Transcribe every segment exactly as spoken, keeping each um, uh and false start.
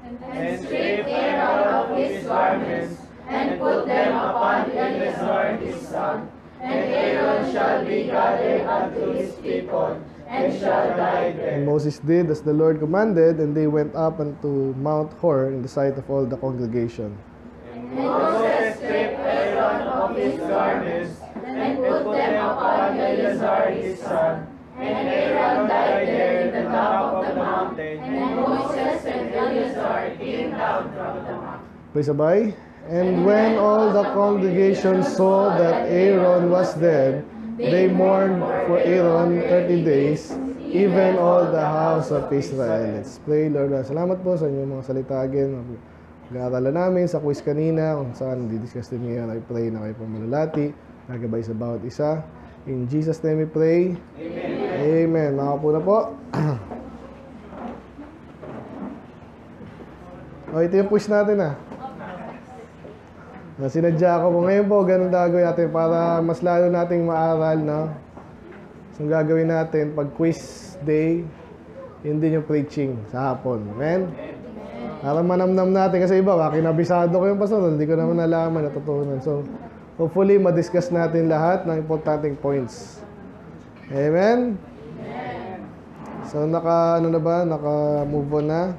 and strip Aaron of his garments, and put them upon Eleazar his son. And Aaron shall be gathered unto his people, and shall guide them. And Moses did as the Lord commanded, and they went up unto Mount Hor in the sight of all the congregation. And Moses stripped Aaron of his garments, and put them upon Eleazar his son. And Aaron died there in the top of the mountain, and Moses and Eleazar came down from the mountain. Please sabay. And when all the congregation saw that Aaron was dead, they mourned for Aaron thirty days, even all the house of Israel. Let's pray, Lord. Salamat po sa inyong mga salita again. Mag-aaralan namin sa quiz kanina kung saan didiscuss din niya. I pray na kayo pong malalati, nagabay sa bawat isa. In Jesus' name we pray. Amen. Amen. Makapo na po. O, ito yung push natin ah. Sinadya ko po ngayon po, ganun gagawin natin para mas lalo nating maaral, no? So, gagawin natin pag quiz day, yun din yung preaching sa hapon. Amen? Para manamnam natin kasi iba, kinabisado ko yung pastor, hindi ko naman nalaman, natutunan. So, hopefully, madiscuss natin lahat ng importanteng points. Amen? Amen. So, naka, ano na ba? Naka-move on na?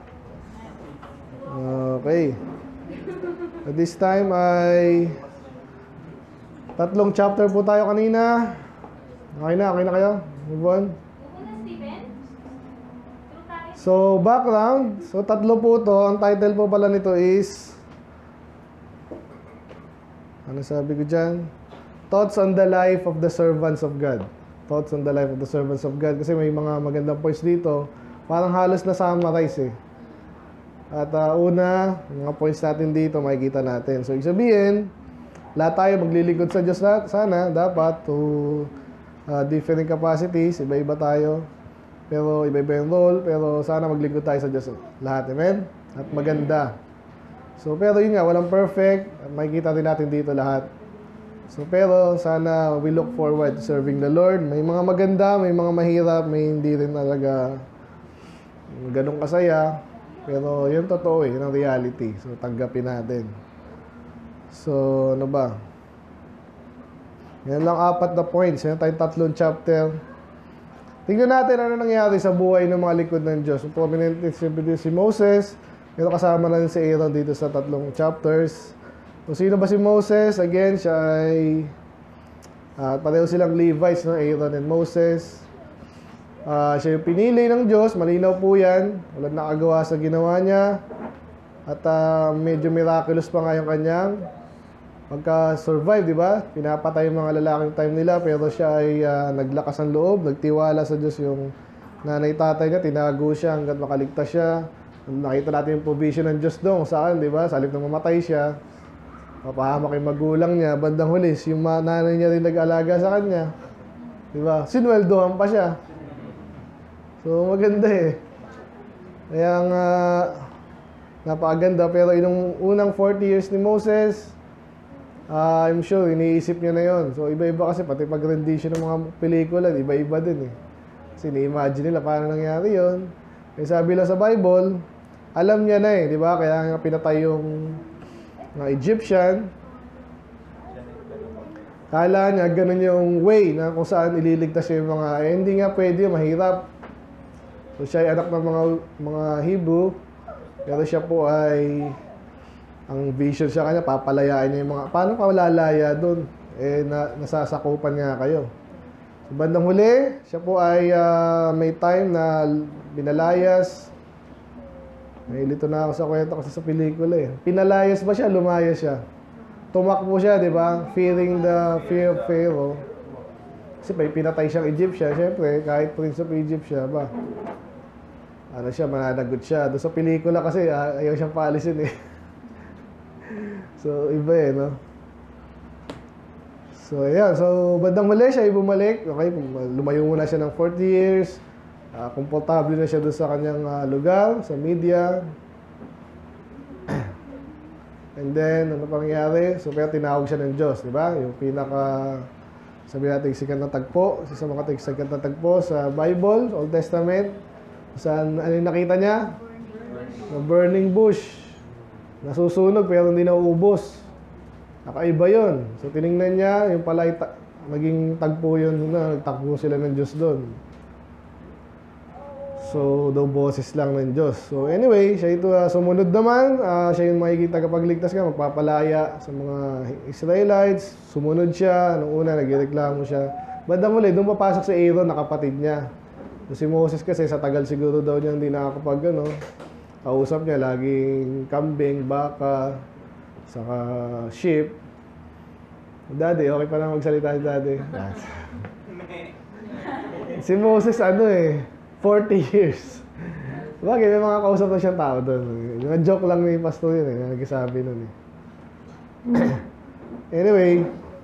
Okay. At this time ay tatlong chapter po tayo kanina. Okay na, okay na kayo? Move on. So, background. So, tatlo po to. Ang title po pala nito is, ano sabi ko dyan? Thoughts on the life of the servants of God. Thoughts on the life of the servants of God. Kasi may mga magandang points dito. Parang halos na summarize eh. At uh, una, mga points natin dito, makikita natin. So, ibig sabihin, lahat tayo maglilingkod sa Diyos na, sana, dapat, to uh, different capacities, iba-iba tayo. Pero, iba-iba yung role, pero sana maglingkod tayo sa Diyos lahat, amen? At maganda. So, pero yun nga, walang perfect, makikita din natin dito lahat. So, pero, sana we look forward to serving the Lord. May mga maganda, may mga mahirap, may hindi rin talaga ganun kasaya. Pero yun totoo eh, yun ang reality. So tanggapin natin. So ano ba? Yan lang apat na points. Yan tayong tatlong chapter. Tingnan natin ano nangyari sa buhay ng mga likod ng Diyos. So, prominent siyempre si Moses. Pero kasama na rin si Aaron dito sa tatlong chapters. So sino ba si Moses? Again, siya ay uh, pareho silang Levites, no? Aaron and Moses. Uh, siya yung pinili ng Diyos, malinaw po yan. Walang nakagawa sa ginawa niya. At uh, medyo miraculous pa nga yung kanyang pagka-survive, di ba? Pinapatay yung mga lalaking time nila, pero siya ay uh, naglakas ng loob, nagtiwala sa Diyos. Yung nanay-tatay niya, tinago siya hanggat makaligtas siya. Nakita natin yung provision ng Diyos doon saan, di ba? Sa halip na mamatay siya, mapahamak yung magulang niya, bandang hulis, yung nanay niya rin nag-alaga sa kanya. Di ba? Sinweldohan pa siya. So, maganda eh. Kaya nga, napakaganda. Pero yung unang forty years ni Moses, uh, I'm sure, iniisip niya na yon. So, iba-iba kasi, pati pag-rendition ng mga pelikula, iba-iba din eh. Kasi ni-imagine nila paano nangyari yon. Kaya sabi lang sa Bible, alam niya na eh, di ba? Kaya nga pinatay yung mga Egyptian. Kala niya, ganun yung way na kung saan ililigtas yung mga, eh, hindi nga pwede, mahirap. So, siya ay anak ng mga, mga Hebrew, pero siya po ay, ang vision siya kanya, papalayain niya yung mga, paano pa lalaya doon? Eh, na, nasasakupan nga kayo. So, bandang huli, siya po ay uh, may time na binalayas. Nahilito na ako sa kwento kasi sa pelikula eh. Pinalayas ba siya? Lumayas siya. Tumakbo siya, di ba? Fearing the fear of Pharaoh. Kasi may pinatay siyang Egyptian, syempre, kahit Prince of Egypt siya ba? Ano siya, mananagot siya. Doon sa pelikula kasi, ayaw siyang paalisin eh. So, iba eh, no? So, ayan. So, bandang muli siya ay bumalik. Okay, lumayo muna siya ng forty years. Uh, komportable na siya doon sa kanyang uh, lugar, sa media. And then, ano pangyayari? So, kaya tinawag siya ng Diyos, di ba? Yung pinaka, sabi natin, sikat na tagpo. Isa sa mga sikat na tagpo sa Bible, Old Testament. Saan, ano yung nakita niya? na burning bush. Nasusunog pero hindi nauubos. Nakaiba yun. So tiningnan niya, yung pala ta- naging tagpo yun na, nagtakbo sila ng Diyos doon. So, daw boses lang ng Diyos. So, anyway, siya ito uh, sumunod naman. Uh, siya yung makikita kapagligtas ka, magpapalaya sa mga Israelites. Sumunod siya. Nung una, nagreklamo siya. Bandang uli, doon papasok si Aaron na kapatid niya. So, si Moses kasi sa tagal siguro daw niya hindi nakakapag, ano, kausap niya, laging kambing, baka, saka sheep. Daddy, okay pa na magsalita si Daddy. Si Moses, ano eh, forty years. Bagay, may mga kausap na siyang tao doon. Yung joke lang ni Pastor yun eh, nagsasabi nun eh. Anyway,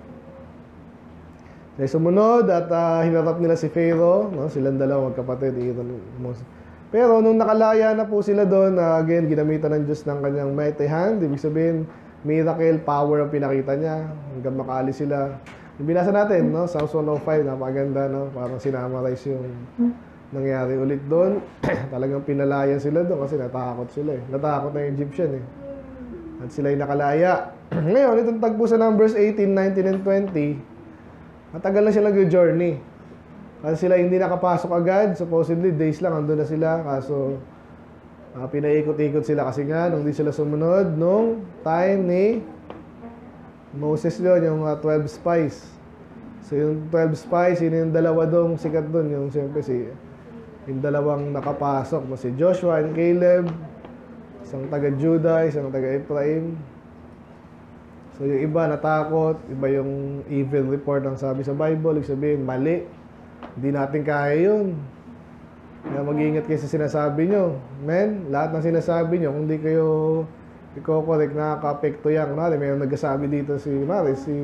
ay sumunod at uh, hinarap nila si Pharaoh, no? Silang dalawa magkapatid. Pero nung nakalaya na po sila doon, uh, again, ginamitan ng Diyos ng kanyang mighty hand. Ibig sabihin, miracle, power ang pinakita niya hanggang makaalis sila. Yung binasa natin, no? Psalms one oh five, napaganda, no? Parang sinamarize yung nangyari ulit doon. Talagang pinalaya sila doon kasi natakot sila eh. Natakot na yung Egyptian eh. At sila yung nakalaya. Ngayon, itong tagpo sa Numbers eighteen, nineteen, and twenty, matagal na sila nag-journey. Kasi sila hindi nakapasok agad. Supposedly, days lang, andun na sila. Kaso, uh, pinaikot-ikot sila kasi nga, nung di sila sumunod, nung time ni Moses yun, yung uh, twelve spies. So, yung twelve spies, yun yung dalawa doon, sikat doon. Yung siyempre si, yung dalawang nakapasok, si Joshua and Caleb, isang taga-Judah, isang taga-Ephraim. So, yung iba natakot, iba yung evil report ang sabi sa Bible, ibig sabihin, mali. Hindi natin kaya yun. Kaya mag-iingat kayo sa sinasabi nyo. Men, lahat ng sinasabi nyo, kung di kayo i-correct, nakaka-apekto yan. Kunwari, mayroon nagsasabi dito si Mari, si...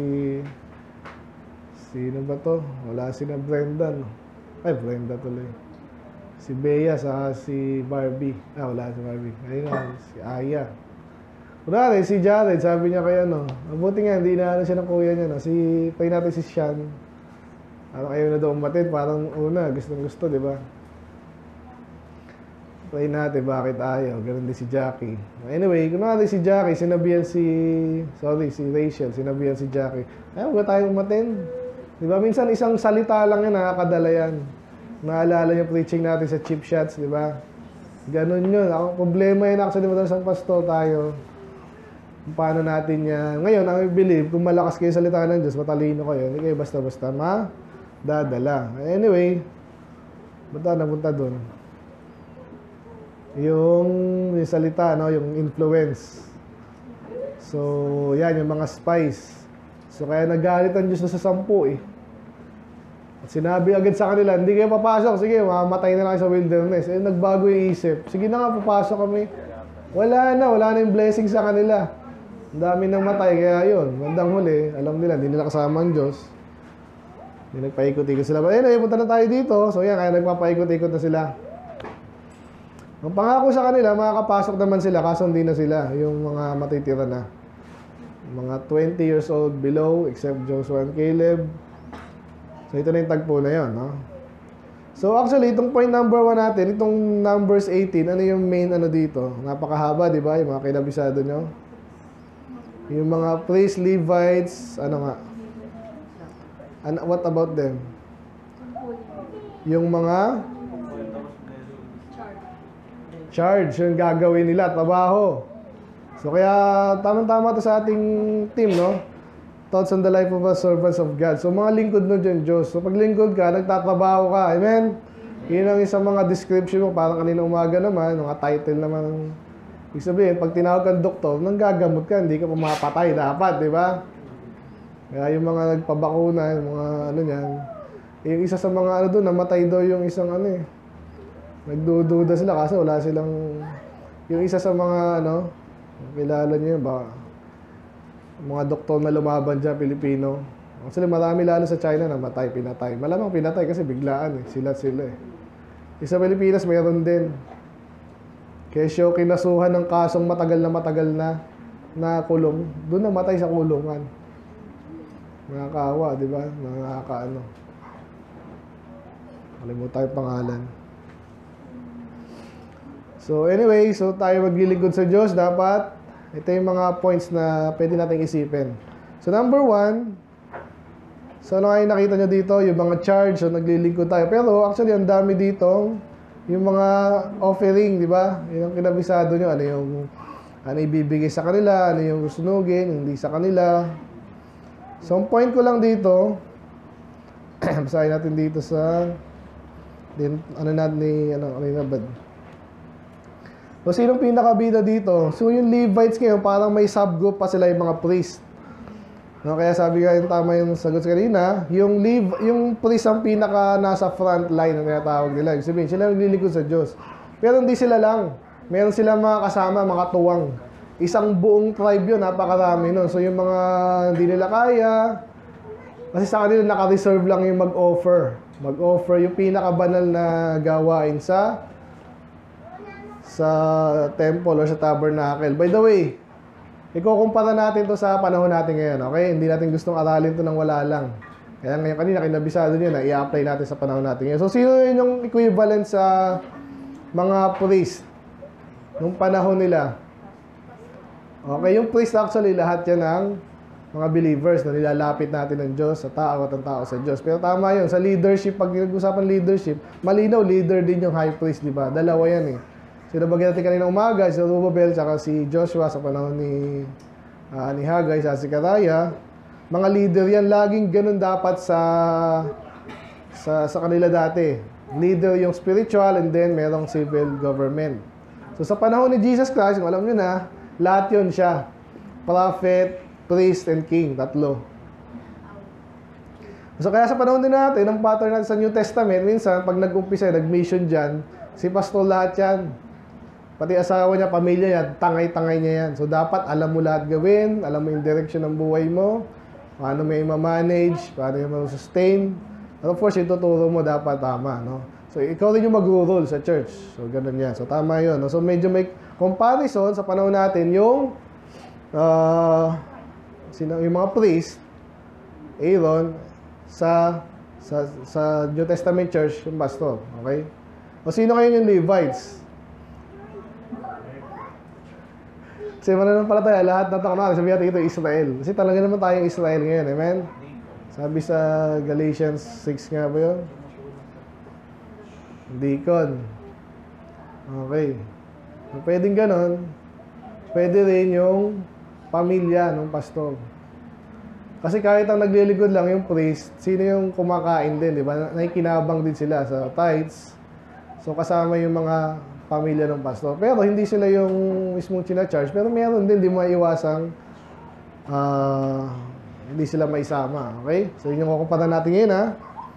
Sino ba to? Wala si na Brenda, no? Ay, Brenda tuloy. Si Bea, sa si Barbie. Ah, wala si Barbie. Ayun na, si Aya. Kunwari, si Jared, sabi niya kay ano, mabuti nga, hindi na ano siya ng kuya niya, no? Si, pay natin si Sean. Parang ayaw na daw umatid, parang una, gustong gusto, di ba? Pay natin, bakit ayaw? Ganun din si Jackie. Anyway, kunwari si Jackie, sinabihan si, sorry, si Rachel, sinabihan si Jackie, ayaw, huwag tayo umatid. Di ba? Minsan isang salita lang yan, nakakadala yan. Naalala yung preaching natin sa Cheap Shots, di ba? Ganun yun. Ang problema yun, actually, madalas ang pastor tayo. Kung paano natin yan. Ngayon, ang I believe, kung malakas kayo salita ng Diyos, matalino kayo, hindi kayo basta-basta ma-dadala. Anyway, ba't tayo napunta doon? Yung, yung salita, no? Yung influence. So, yan, yung mga spies. So, kaya nagalit ang Diyos na sa sampu eh. At sinabi agad sa kanila, hindi kayo papasok. Sige, mamatay na lang sa wilderness. Eh, nagbago yung isip. Sige na nga, papasok kami. Wala na, wala na yung blessing sa kanila. Ang dami nang matay, kaya yun. Bandang huli, alam nila, hindi nila kasama ang Diyos. Hindi nagpaikot-ikot sila. But anyway, punta na tayo dito. So yan, kaya nagpapaikot-ikot na sila. Ang pangako sa kanila, makakapasok naman sila, kaso hindi na sila. Yung mga matitira na. Mga twenty years old below, except Joshua and Caleb. So, ito na yung tagpo na yun, no? So, actually, itong point number one natin, itong Numbers eighteen, ano yung main ano dito? Napakahaba, di ba? Yung mga kinabisado nyo. Yung mga priest, Levites, ano nga? Ano, what about them? Yung mga charge, yung gagawin nila, trabaho. So, kaya tamang-tama to sa ating team, no? Thoughts on the life of us, servants of God. So, mga lingkod mo dyan, Diyos. So, pag lingkod ka, nagtatrabaho ka. Amen? Yun ang isang mga description mo. Parang kanina umaga naman, mga title naman. Ibig sabihin, pag tinawag kang doktor, nang gagamot ka, hindi ka pumapatay dapat, di ba? Kaya yung mga nagpabakuna, yung mga ano yan, yung isa sa mga ano doon, namatay daw yung isang ano eh. Nagdududa sila kasi wala silang, yung isa sa mga ano, kilala niyo yun ba? Mga doktor na lumaban dyan, Pilipino. Actually, marami lalo sa China na matay, pinatay. Malamang pinatay kasi biglaan eh. Sila sila eh. Sa Pilipinas, mayroon din. Kesyo, kinasuhan ng kasong matagal na matagal na na kulong. Doon namatay sa kulungan. Nakakaawa, di ba? Nakakaano. Kalimutan yung pangalan. So anyway, so tayo maglilingkod sa Diyos, dapat ito yung mga points na pwede nating isipin. So number one, so ano kayo nakita nyo dito, yung mga charge, so naglilingkod tayo. Pero actually, ang dami dito, yung mga offering, di ba? Yung kinabisado nyo, ano yung ano ibibigay sa kanila, ano yung sunugin, hindi sa kanila. So ang point ko lang dito, basahin natin dito sa din, ano natin ni ano, ano yung nabad. So, sinong pinakabida dito? So, yung Levites ngayon, parang may subgroup pa sila yung mga priest. No, kaya sabi nga yung tama yung sagot kanina, yung, Lev, yung priest ang pinaka nasa front line na tinatawag nila. Ibig sabihin, sila naglilingkod sa Diyos. Pero hindi sila lang. Meron sila mga kasama, mga tuwang. Isang buong tribe yun, napakarami nun. So, yung mga hindi nila kaya, kasi sa kanila naka-reserve lang yung mag-offer. Mag-offer yung pinakabanal na gawain sa sa temple or sa tabernacle. By the way, ikukumpara natin to sa panahon natin ngayon, okay? Hindi natin gustong aralin to ng wala lang. Kaya ngayon kanina, kinabisado nyo na i-apply natin sa panahon natin ngayon. So, sino yun yung equivalent sa mga priest nung panahon nila? Okay, yung priest actually, lahat yan ng mga believers na nilalapit natin ng Diyos, sa tao at ang tao sa Diyos. Pero tama yun, sa leadership, pag nag-usapan leadership, malinaw, leader din yung high priest, di ba? Dalawa yan eh. Sinabagyan natin kanina umaga, si Rubabel, tsaka si Joshua sa panahon ni, uh, ni Haggai, sa Sikaraya. Mga leader yan, laging ganun dapat sa, sa, sa kanila dati. Leader yung spiritual and then merong civil government. So sa panahon ni Jesus Christ, alam nyo na, lahat yun siya. Prophet, priest, and king. Tatlo. So kaya sa panahon din natin, ang pattern natin sa New Testament, minsan pag nag-umpisa, nag-mission dyan, si pastor lahat yan. Pati asawa niya, pamilya niya, tangay-tangay niya yan. So, dapat alam mo lahat gawin, alam mo yung direction ng buhay mo, paano mo i-manage, paano mo sustain. And of course, ituturo mo dapat tama, no? So, ikaw rin yung mag-rule sa church. So, ganun yan. So, tama yun. No? So, medyo may comparison sa panahon natin yung uh, sino, yung mga priest, Aaron, sa, sa, sa New Testament church, yung pastor. Okay? O, sino kayo yung Levites? Kasi mananampalataya, lahat na taon natin, sabi natin ito Israel. Kasi talaga naman tayong Israel ngayon, amen? Sabi sa Galatians six nga ba yun? Deacon. Okay. Kung pwedeng ganon, pwede rin yung pamilya ng pastor. Kasi kahit ang naglilingkod lang yung priest, sino yung kumakain din, di ba? Nakikinabang din sila sa tithes. So kasama yung mga pamilya ng pastor. Pero hindi sila yung mismong china-charge. Pero meron din, di maiwasang uh, hindi sila maisama. Okay? So yun yung kukumpara natin ngayon, ha?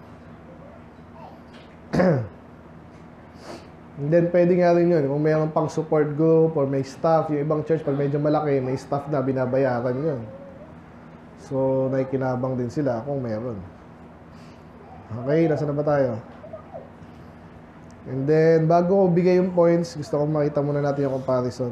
And then pwede nga rin yun. Kung mayroon pang support group or may staff, yung ibang church, pag medyo malaki, may staff na binabayaran yun. So, naikinabang din sila kung meron. Okay, nasa na ba tayo? And then, bago ko bigay yung points, gusto ko makita muna natin yung comparison.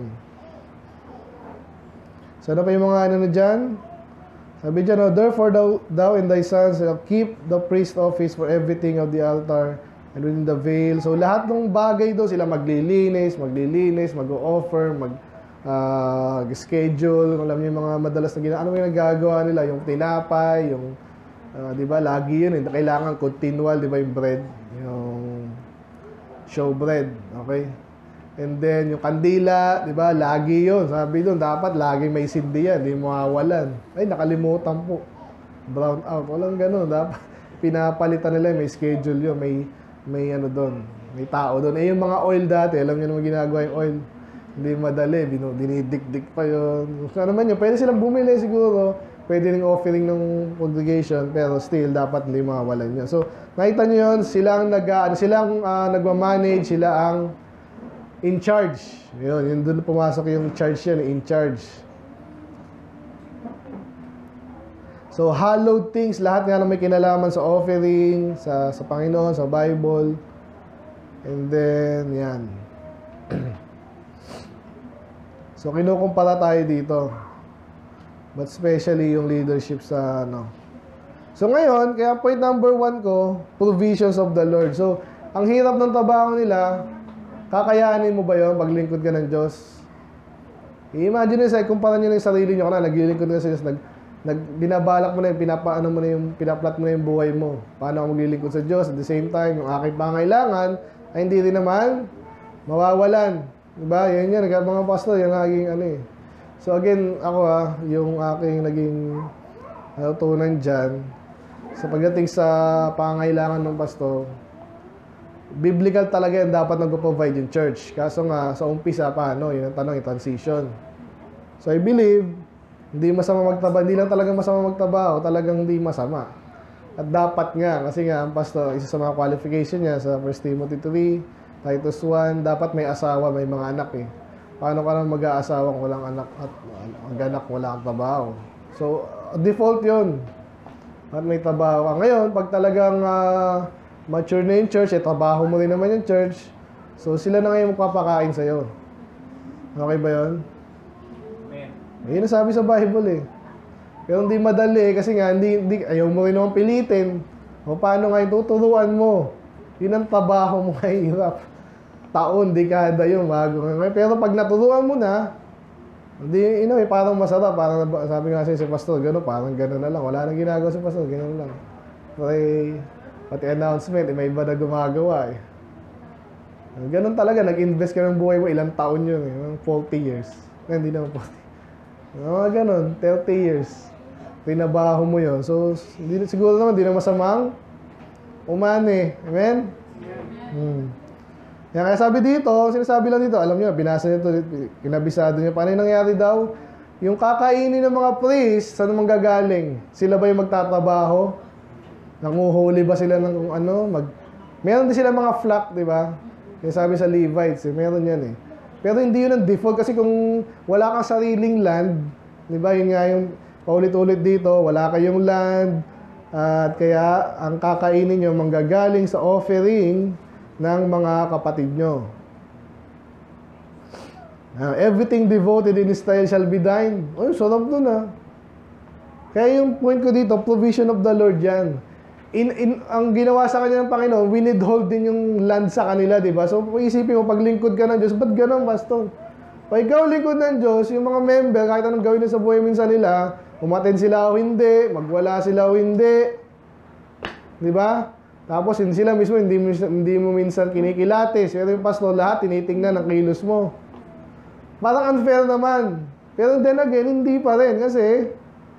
So, ano pa yung mga ano na dyan? Sabi dyan, oh, therefore thou, thou and thy sons shall keep the priest office for everything of the altar and within the veil. So, lahat ng bagay doon, sila maglilinis, maglilinis, mag-o-offer, mag, uh, schedule. Alam niyo yung mga madalas na gina, ano yung nagagawa nila? Yung tinapay, yung, uh, di ba, lagi yun, eh. Kailangan continual, di ba, yung bread, yung showbread, okay? And then, yung kandila, di ba, lagi yun. Sabi doon, dapat lagi may sindi yan, di mawawalan. Ay, nakalimutan po. Brown out. Walang ganun. Dapat, pinapalitan nila, may schedule yun, may, may ano doon, may tao doon. Eh, yung mga oil dati, alam nyo naman ginagawa yung oil, hindi madali, dinidikdik pa yun. So, ano man yun, pwede silang bumili siguro, pwede ring offering ng congregation, pero still, dapat hindi mawawalan yun. So, nakita nyo yun, silang, nag, ano, silang uh, nagmamanage, sila ang in charge. Yun, yun doon pumasok yung charge yan, in charge. So, hallowed things, lahat nga na may kinalaman sa offering, sa, sa Panginoon, sa Bible. And then, yan. So, kinukumpara tayo dito. But especially yung leadership sa ano. So ngayon, kaya point number one ko, provisions of the Lord. So, ang hirap ng trabaho nila, Kakayanin mo ba yun paglingkod ka ng Diyos? I-imagine nyo sa, kumpara nyo na yung sarili nyo ka na, naglilingkod ka sa Diyos, nag, nag, binabalak mo na yung, pinapaano mo na yung, pinaplat mo na yung buhay mo. Paano ako maglilingkod sa Diyos? At the same time, yung aking pangailangan, ay hindi rin naman mawawalan. Diba? Yan yan, mga pastor, yung naging ano eh. So again, ako ah, yung aking naging natutunan dyan, sa pagdating sa pangailangan ng pastor, biblical talaga yan dapat nag-provide yung church. Kaso nga, sa umpisa pa, ano, yun ang tanong, yung transition. So I believe, hindi masama magtaba, hindi lang talaga masama magtaba, o talagang hindi masama. At dapat nga, kasi nga, ang pastor, isa sa mga qualification niya sa First Timothy three, Titus one, dapat may asawa, may mga anak eh. Paano ka naman mag-aasawa kung walang anak at mag-anak, wala kang trabaho? So, default yun. At may trabaho ka. Ngayon, pag talagang uh, mature na yung church, eh, trabaho mo rin naman yung church. So, sila na ngayon magpapakain sa'yo. Okay ba yun? Amen. Ayun ang sabi sa Bible eh. Pero hindi madali eh, kasi nga, hindi, hindi, ayaw mo rin naman pilitin. O paano nga yung tuturuan mo? Yun ang trabaho mo kahirap. Taon, dekada yun, bago nga. Pero pag naturuan mo na, hindi, you know, eh, parang masarap. Parang sabi nga si Pastor, gano'n, parang gano'n na lang. Wala nang ginagawa si Pastor, gano'n lang. Pati, pati announcement, eh, may iba na gumagawa eh. Gano'n talaga, nag-invest ka ng buhay mo, ilang taon yun eh. forty years. Eh, hindi naman forty. Mga gano'n, thirty years. Pinabaho mo yun. So, hindi, siguro naman, hindi na masamang umani. Amen? Hmm. Yan, kaya sabi dito, sinasabi lang dito, alam nyo, binasa nyo ito, kinabisado nyo, paano yung nangyari daw? Yung kakainin ng mga priest, saan naman gagaling? Sila ba yung magtatrabaho? Nanguhuli ba sila ng ano? Mag... Meron din sila mga flock, di ba? Yung sabi sa Levites, eh, meron yan eh. Pero hindi yun ang default kasi kung wala kang sariling land, di ba? Yun nga yung paulit-ulit dito, wala kayong land, at kaya ang kakainin nyo manggagaling sa offering ng mga kapatid nyo. Uh, everything devoted in Israel shall be thine. Ay, sarap dun ah. Kaya yung point ko dito, provision of the Lord yan. In, in, ang ginawa sa kanya ng Panginoon, winidhold din yung land sa kanila, di ba? So, isipin mo, paglingkod ka ng Diyos, ba't ganun, pastor? Pag ikaw lingkod ng Diyos, yung mga member, kahit anong gawin na sa buhay minsan nila, umaten sila o hindi, magwala sila o hindi, di ba? Tapos hindi sila mismo, hindi, hindi mo minsan kinikilatis. Pero yung pastor, lahat tinitingnan ang kilos mo. Parang unfair naman. Pero then again, hindi pa rin. Kasi,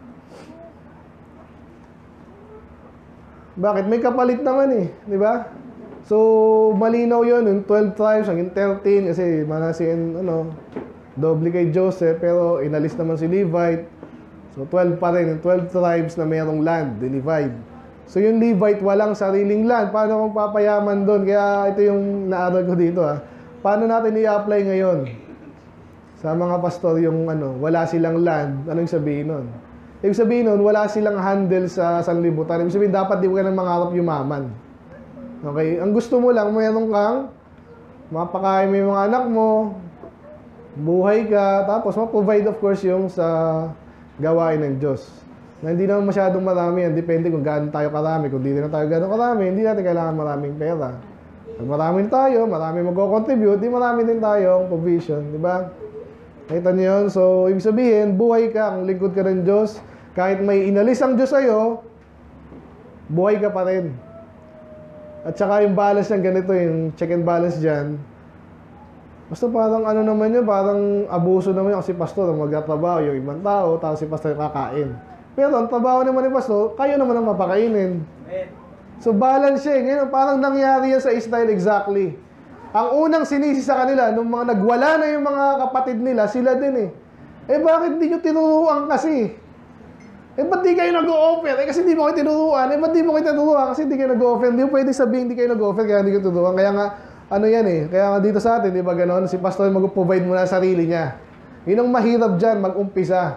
bakit? May kapalit naman eh. Di ba? So, malinaw yun. Yung twelve tribes, hanggang thirteen. Kasi manasin, ano, doble kay Joseph. Pero inalis naman si Levite. So, twelve pa rin. Yung twelve tribes na mayroong land, dinivide. So yung Levite walang sariling land. Paano kung papayaman doon? Kaya ito yung naaral ko dito ha. Paano natin i-apply ngayon? Sa mga pastor yung ano, wala silang land. Anong sabihin nun? Ibig sabihin nun, wala silang handle sa sanlibutan. Ibig sabihin, dapat di ka nang mangarap yumaman. Okay? Ang gusto mo lang, mayroon kang mapakain mo yung mga anak mo, buhay ka, tapos ma-provide of course yung sa gawain ng Diyos. Na hindi naman masyadong marami yan. Depende kung gaano tayo karami. Kung hindi na tayo gaano karami, hindi natin kailangan maraming pera. Pag marami tayo, marami mag-contribute, di marami din tayong provision. Di ba? Nakita niyo yun? So, ibig sabihin, buhay ka, kung lingkod ka ng Diyos, kahit may inalis ang Diyos sa'yo, buhay ka pa rin. At saka yung balance ng ganito, yung check and balance dyan, basta parang ano naman yun, parang abuso naman yun kasi pastor, magtatrabaho yung ibang tao, tapos si pastor yung kakain. Pero ang trabaho naman ni pastor, kayo naman ang mapakainin. So balance siya. Ngayon, parang nangyari yan sa Israel exactly. Ang unang sinisi sa kanila, nung mga nagwala na yung mga kapatid nila, sila din eh. Eh bakit di nyo tinuruan kasi? Eh ba't di kayo nag-o-offer? Eh kasi di mo kayo tinuruan. Eh ba't di mo kayo tinuruan? Kasi di kayo nag-o-offer. Hindi mo pwede sabihin di kayo nag-o-offer kaya di kayo tinuruan. Kaya nga, ano yan eh. Kaya nga dito sa atin, di ba ganon? Si pastor mag-provide muna sa sarili niya. Yun ang mahirap dyan, mag-umpisa.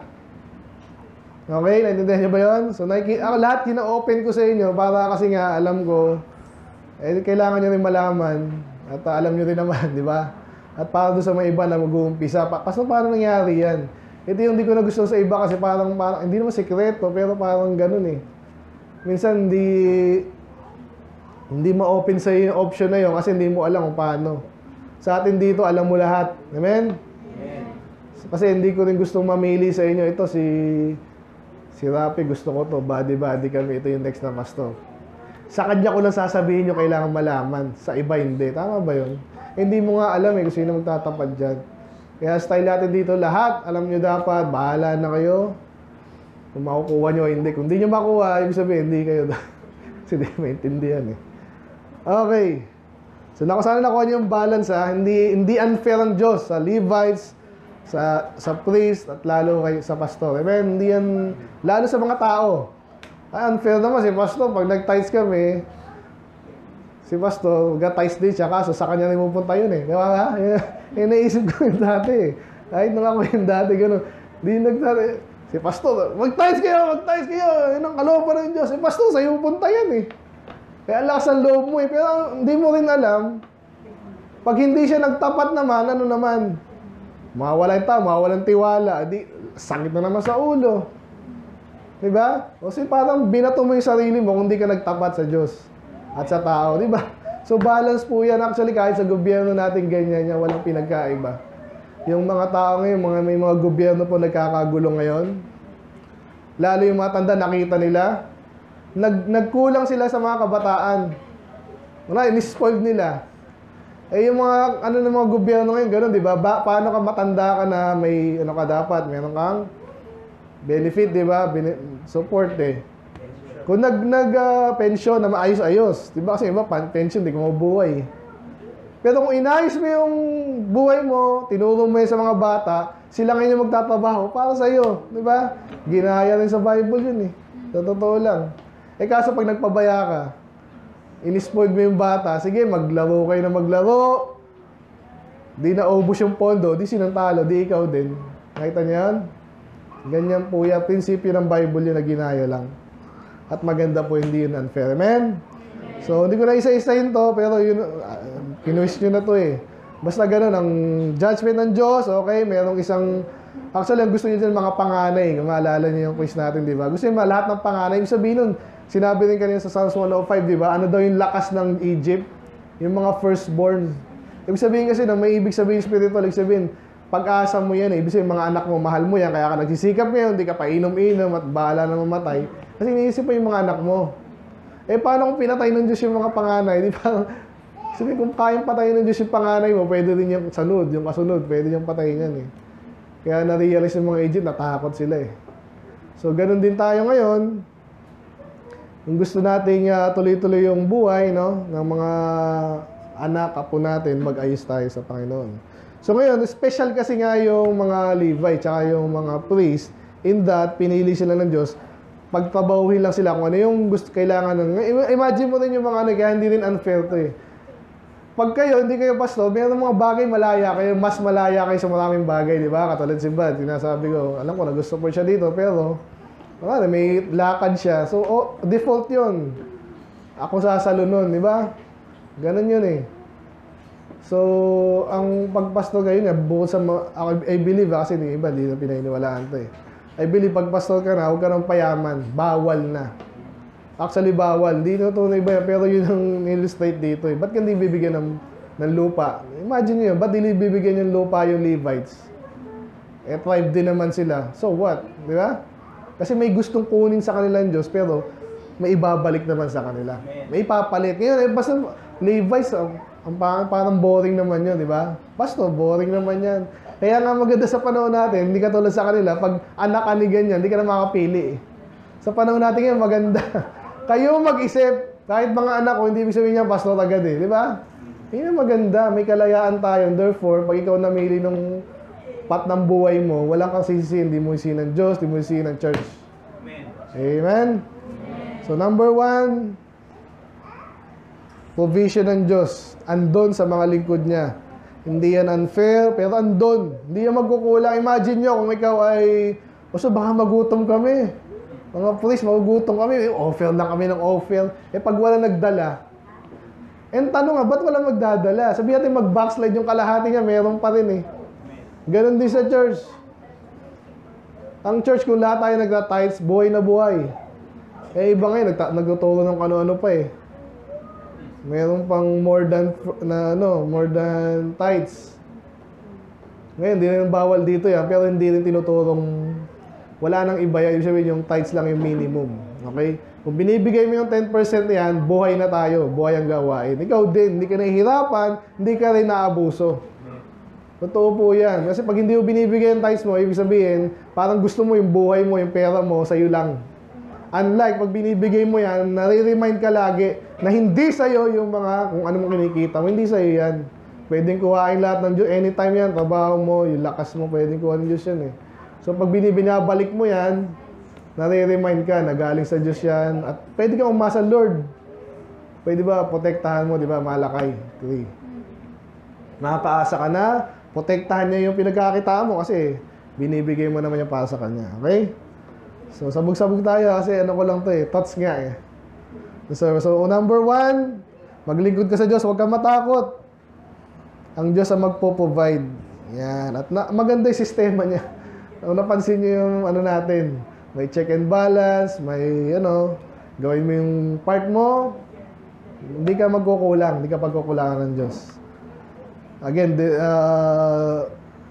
Okay, naintindihan niyo ba yun? So, naiki- ako, lahat kina-open ko sa inyo para kasi nga alam ko, eh, kailangan nyo rin malaman at uh, alam nyo rin naman, di ba? At para doon sa mga iba na mag-uumpisa, pa paano paano nangyari yan? Ito yung hindi ko na gusto sa iba kasi parang, parang hindi naman sekreto, pero parang ganun eh. Minsan hindi, hindi ma-open sa yung option na yun kasi hindi mo alam kung paano. sa atin dito, alam mo lahat. Amen? Amen. Kasi hindi ko rin gustong mamili sa inyo. Ito si si Rapi, gusto ko to. Body-body kami. Ito yung next na pastor. Sa kanya ko lang sasabihin nyo kailangan malaman. Sa iba hindi. Tama ba yun? Hindi mo nga alam eh kung sino magtatapad dyan. Kaya style natin dito lahat. Alam nyo dapat. Bahala na kayo. Kung makukuha nyo hindi. Kung hindi nyo makuha, ibig sabihin hindi kayo. Kasi hindi maintindihan eh. Okay. So nakasana nakuha nyo yung balance ha. Hindi, hindi unfair ang Diyos sa Levites, sa sa priest at lalo kay sa pastor. Amen. Hindi yan lalo sa mga tao. Ay, unfair naman si pastor pag nag-tithes kami. Si pastor, ga-tithes din siya kaso sa kanya rin pupunta yun eh. Di ba nga? Yung naisip ko yung dati eh. Kahit nung ako yung dati gano'n. Di nagtari. Si pastor, mag-tithes kayo, mag-tithes kayo. Yun ang kalooban ng Diyos. Si pastor, sa'yo pupunta yan eh. Kaya lakas ang loob mo eh. Pero hindi mo rin alam. Pag hindi siya nagtapat naman, ano naman? Mawawala yung tao, mawawala yung tiwala. Di, sakit na naman sa ulo. Diba? Kasi parang binato mo yung sarili mo kung di ka nagtapat sa Diyos at sa tao. Diba? So balance po yan. Actually, kahit sa gobyerno natin ganyan yan, walang pinagkaiba. Yung mga tao ngayon, mga, may mga gobyerno po nagkakagulo ngayon. Lalo yung mga tanda, nakita nila. Nag, nagkulang sila sa mga kabataan. Wala, in-spoiled nila. Eh yung mga ano ng mga gobyerno ngayon ganoon, 'di ba? Ba, paano ka matanda ka na may ano ka dapat, meron kang benefit, 'di ba? Bene- support eh. Kung nag nag uh, pension na maayos-ayos, 'di ba? Kasi iba pension di ka mabuhay. Pero kung inayos mo yung buhay mo, tinuro mo yun sa mga bata, sila ngayon yung magtatrabaho para sa iyo, 'di ba? Ginaya rin sa Bible 'yun eh. Sa totoo lang. Eh kaso pag nagpabaya ka, in-spoiled mo yung bata, sige, maglaro kayo na maglaro. Di naubos yung pondo, di sinantalo, di ikaw din. Nakita niyo yan? Ganyan po yan. Prinsipyo ng Bible yun na ginaya lang. At maganda po, hindi yun unfair. Amen? So, hindi ko na isa-isahin to, pero yun, uh, kinuwis nyo na to eh. Basta ganun, ang judgment ng Diyos, okay, merong isang, actually, ang gusto nyo dyan, mga panganay. Kung maalala nyo yung quiz natin, di ba? Gusto nyo lahat ng panganay. Ibig sabihin nun, sinabi rin kanina sa Psalms one oh five, di ba? Ano daw yung lakas ng Egypt? Yung mga firstborn. Ibig sabihin kasi na may ibig sabihin spiritual. Ibig sabihin, pag-asa mo yan eh. Ibig sabihin, mga anak mo, mahal mo yan. Kaya ka nagsisikap ngayon, hindi ka pa inom-inom at bahala na mamatay. Kasi iniisip mo yung mga anak mo. Eh, paano kung pinatay ng Diyos yung mga panganay? Di ba? Sabihin, kung kayang patayin ng Diyos yung panganay mo, pwede din yung sunod, yung kasunod, pwede yung patayin yan eh. Kaya na-realize ng mga Egypt, natakot sila eh. So, ganun din tayo ngayon. Kung gusto nating uh, tuloy-tuloy yung buhay, no, ng mga anak, apo natin, mag-ayos tayo sa Panginoon. So ngayon, special kasi nga yung mga Levite, tsaka yung mga priest, in that, pinili sila ng Diyos, pagtrabahuhin lang sila kung ano yung gusto, kailangan ng... Imagine mo rin yung mga ano, kaya hindi rin unfair to eh. Pag kayo, hindi kayo pastor, mayroon mga bagay malaya kayo, mas malaya kayo sa maraming bagay, di ba? Katulad si Bad, sinasabi ko, alam ko na gusto po siya dito, pero... Ah, may lakad siya. So, oh, default yun. Ako sasalo nun, di ba? Ganun yun eh. So, ang pagpastor ngayon, bukod sa, ako, I believe, kasi yung iba, hindi na pinahiniwalaan to eh. I believe, pagpastor ka na, huwag ka ng payaman. Bawal na. Actually, bawal. Hindi na ito na iba, pero yun ang illustrate dito eh. Ba't ka hindi bibigyan ng, ng lupa? Imagine nyo yun, ba't hindi bibigyan yung lupa yung Levites? Eh, tribe din naman sila. So what? Di ba? Kasi may gustong kunin sa kanila ng Diyos, pero may ibabalik naman sa kanila. May ipapalit. Ngayon, eh, basta Levites, ang, ang parang boring naman yun, di ba? Pastor, boring naman yan. Kaya nga maganda sa panahon natin, hindi ka tulad sa kanila, pag anak ka ni ganyan, hindi ka na makapili eh. Sa panahon natin ngayon, maganda. Kayo mag-isip, kahit mga anak ko, hindi ibig sabihin niya, pastor agad eh, di ba? Yun maganda, may kalayaan tayo. Therefore, pag ikaw namili ng pat ng buhay mo, walang kang sisisihin, hindi mo isihin ng Diyos, hindi mo isihin ng church. Amen. Amen? So number one, provision ng Diyos. Andon sa mga lingkod niya. Hindi yan unfair, pero andon. Hindi yan magkukulang. Imagine nyo kung ikaw ay, o so baka magutom kami. Mga priest, magugutom kami. Offer lang kami ng offer. Eh pag wala nagdala, eh tanong nga, ba't wala magdadala? Sabihin natin mag-backslide yung kalahati niya, meron pa rin eh. Ganon din sa church. Ang church, kung lahat tayo nagta-tithes, buhay na buhay. Eh, iba ngayon, nagtuturo ng ano-ano pa eh. Meron pang more than, na ano, more than tithes. Ngayon, hindi na bawal dito yan, pero hindi rin tinuturong, wala nang iba yan. Ibig sabihin yung tithes lang yung minimum. Okay? Kung binibigay mo yung ten percent yan, buhay na tayo, buhay ang gawain. Ikaw din, hindi ka nahihirapan, hindi ka rin naabuso. Totoo po yan. Kasi pag hindi mo binibigay yung tithes mo, ibig sabihin, parang gusto mo yung buhay mo, yung pera mo, sa'yo lang. Unlike, pag binibigay mo yan, nare-remind ka lagi na hindi sa'yo yung mga, kung ano mo kinikita mo, hindi sa'yo yan. Pwedeng kuhain lahat ng Diyos, anytime yan, trabaho mo, yung lakas mo, pwedeng kuhain ng Diyos yan eh. So pag binibinabalik mo yan, nare-remind ka na galing sa Diyos yan, at pwede kang umasa Lord. Pwede ba, protektahan mo, di ba, malakay. three. Mapaasa ka na, protektahan niya yung pinagkakitaan mo kasi binibigay mo naman yung para sa kanya. Okay? So, sabog-sabog tayo kasi ano ko lang to eh. Thoughts nga eh. So, so number one, maglingkod ka sa Diyos. Huwag kang matakot. Ang Diyos ang magpo-provide. Yan. At na, maganda yung sistema niya. Kung napansin niyo yung ano natin, may check and balance, may ano, gawin mo yung part mo, hindi ka magkukulang, hindi ka pagkukulangan ng Diyos. Again, the, uh,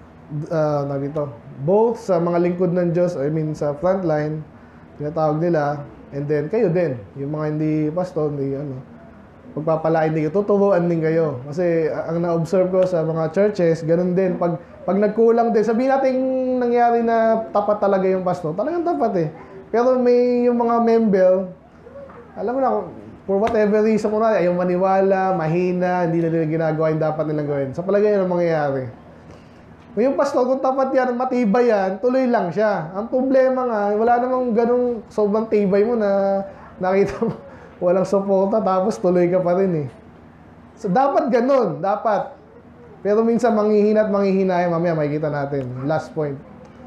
uh, dito, both sa mga lingkod ng Diyos, I mean sa frontline, tinatawag nila, and then kayo din, yung mga hindi pastor, hindi ano, pagpapalain din kayo, tuturuan din kayo. Kasi ang na-observe ko sa mga churches, ganun din, pag, pag nagkulang din, sabihin natin nangyari na tapat talaga yung pastor, talagang tapat eh. Pero may yung mga member, alam mo na, for whatever reason ko na, ayaw maniwala, mahina, hindi na nila ginagawa yung dapat nilang gawin. Sa palagay yun ang mangyayari. Yung pastor, kung tapat yan, matibay yan, tuloy lang siya. Ang problema nga, wala namang ganung sobrang tibay mo na nakita mo, walang suporta, tapos tuloy ka pa rin eh. So, dapat ganun, dapat. Pero minsan manghihina at manghihinayang, mamaya makikita natin. Last point.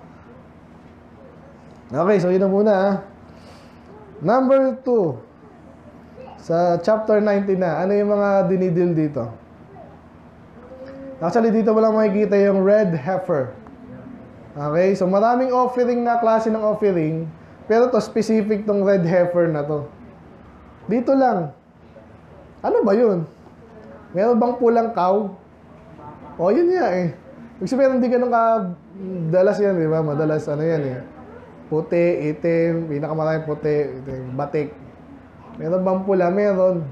Okay, so yun na muna ah. Number two. Sa chapter nineteen na, ano yung mga dinidil dito? Actually, dito mo lang makikita yung red heifer. Okay, so maraming offering na klase ng offering, pero to specific tong red heifer na to. Dito lang. Ano ba yun? Meron bang pulang cow? O, yun nga eh. Ibig sabihin, hindi ganun ka-dalas yan, di ba? Madalas, ano yan eh. Puti, itim, pinakamaraming puti, itim, batik. Meron bang pula? Meron.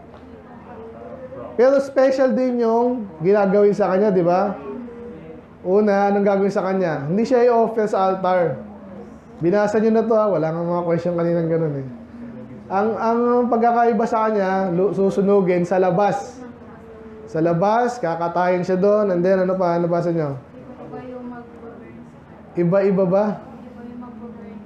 Pero special din yung ginagawin sa kanya, di ba? Una, anong gagawin sa kanya? Hindi siya i-offer sa altar. Binasa nyo na to ha. Wala nga mga question kaninang ganun eh. Ang, ang pagkakaiba sa kanya, susunugin sa labas. Sa labas, kakatayin siya doon. And then, ano pa? Ano basa nyo? Iba yung mag-govern. Iba-iba ba? Iba yung mag-govern.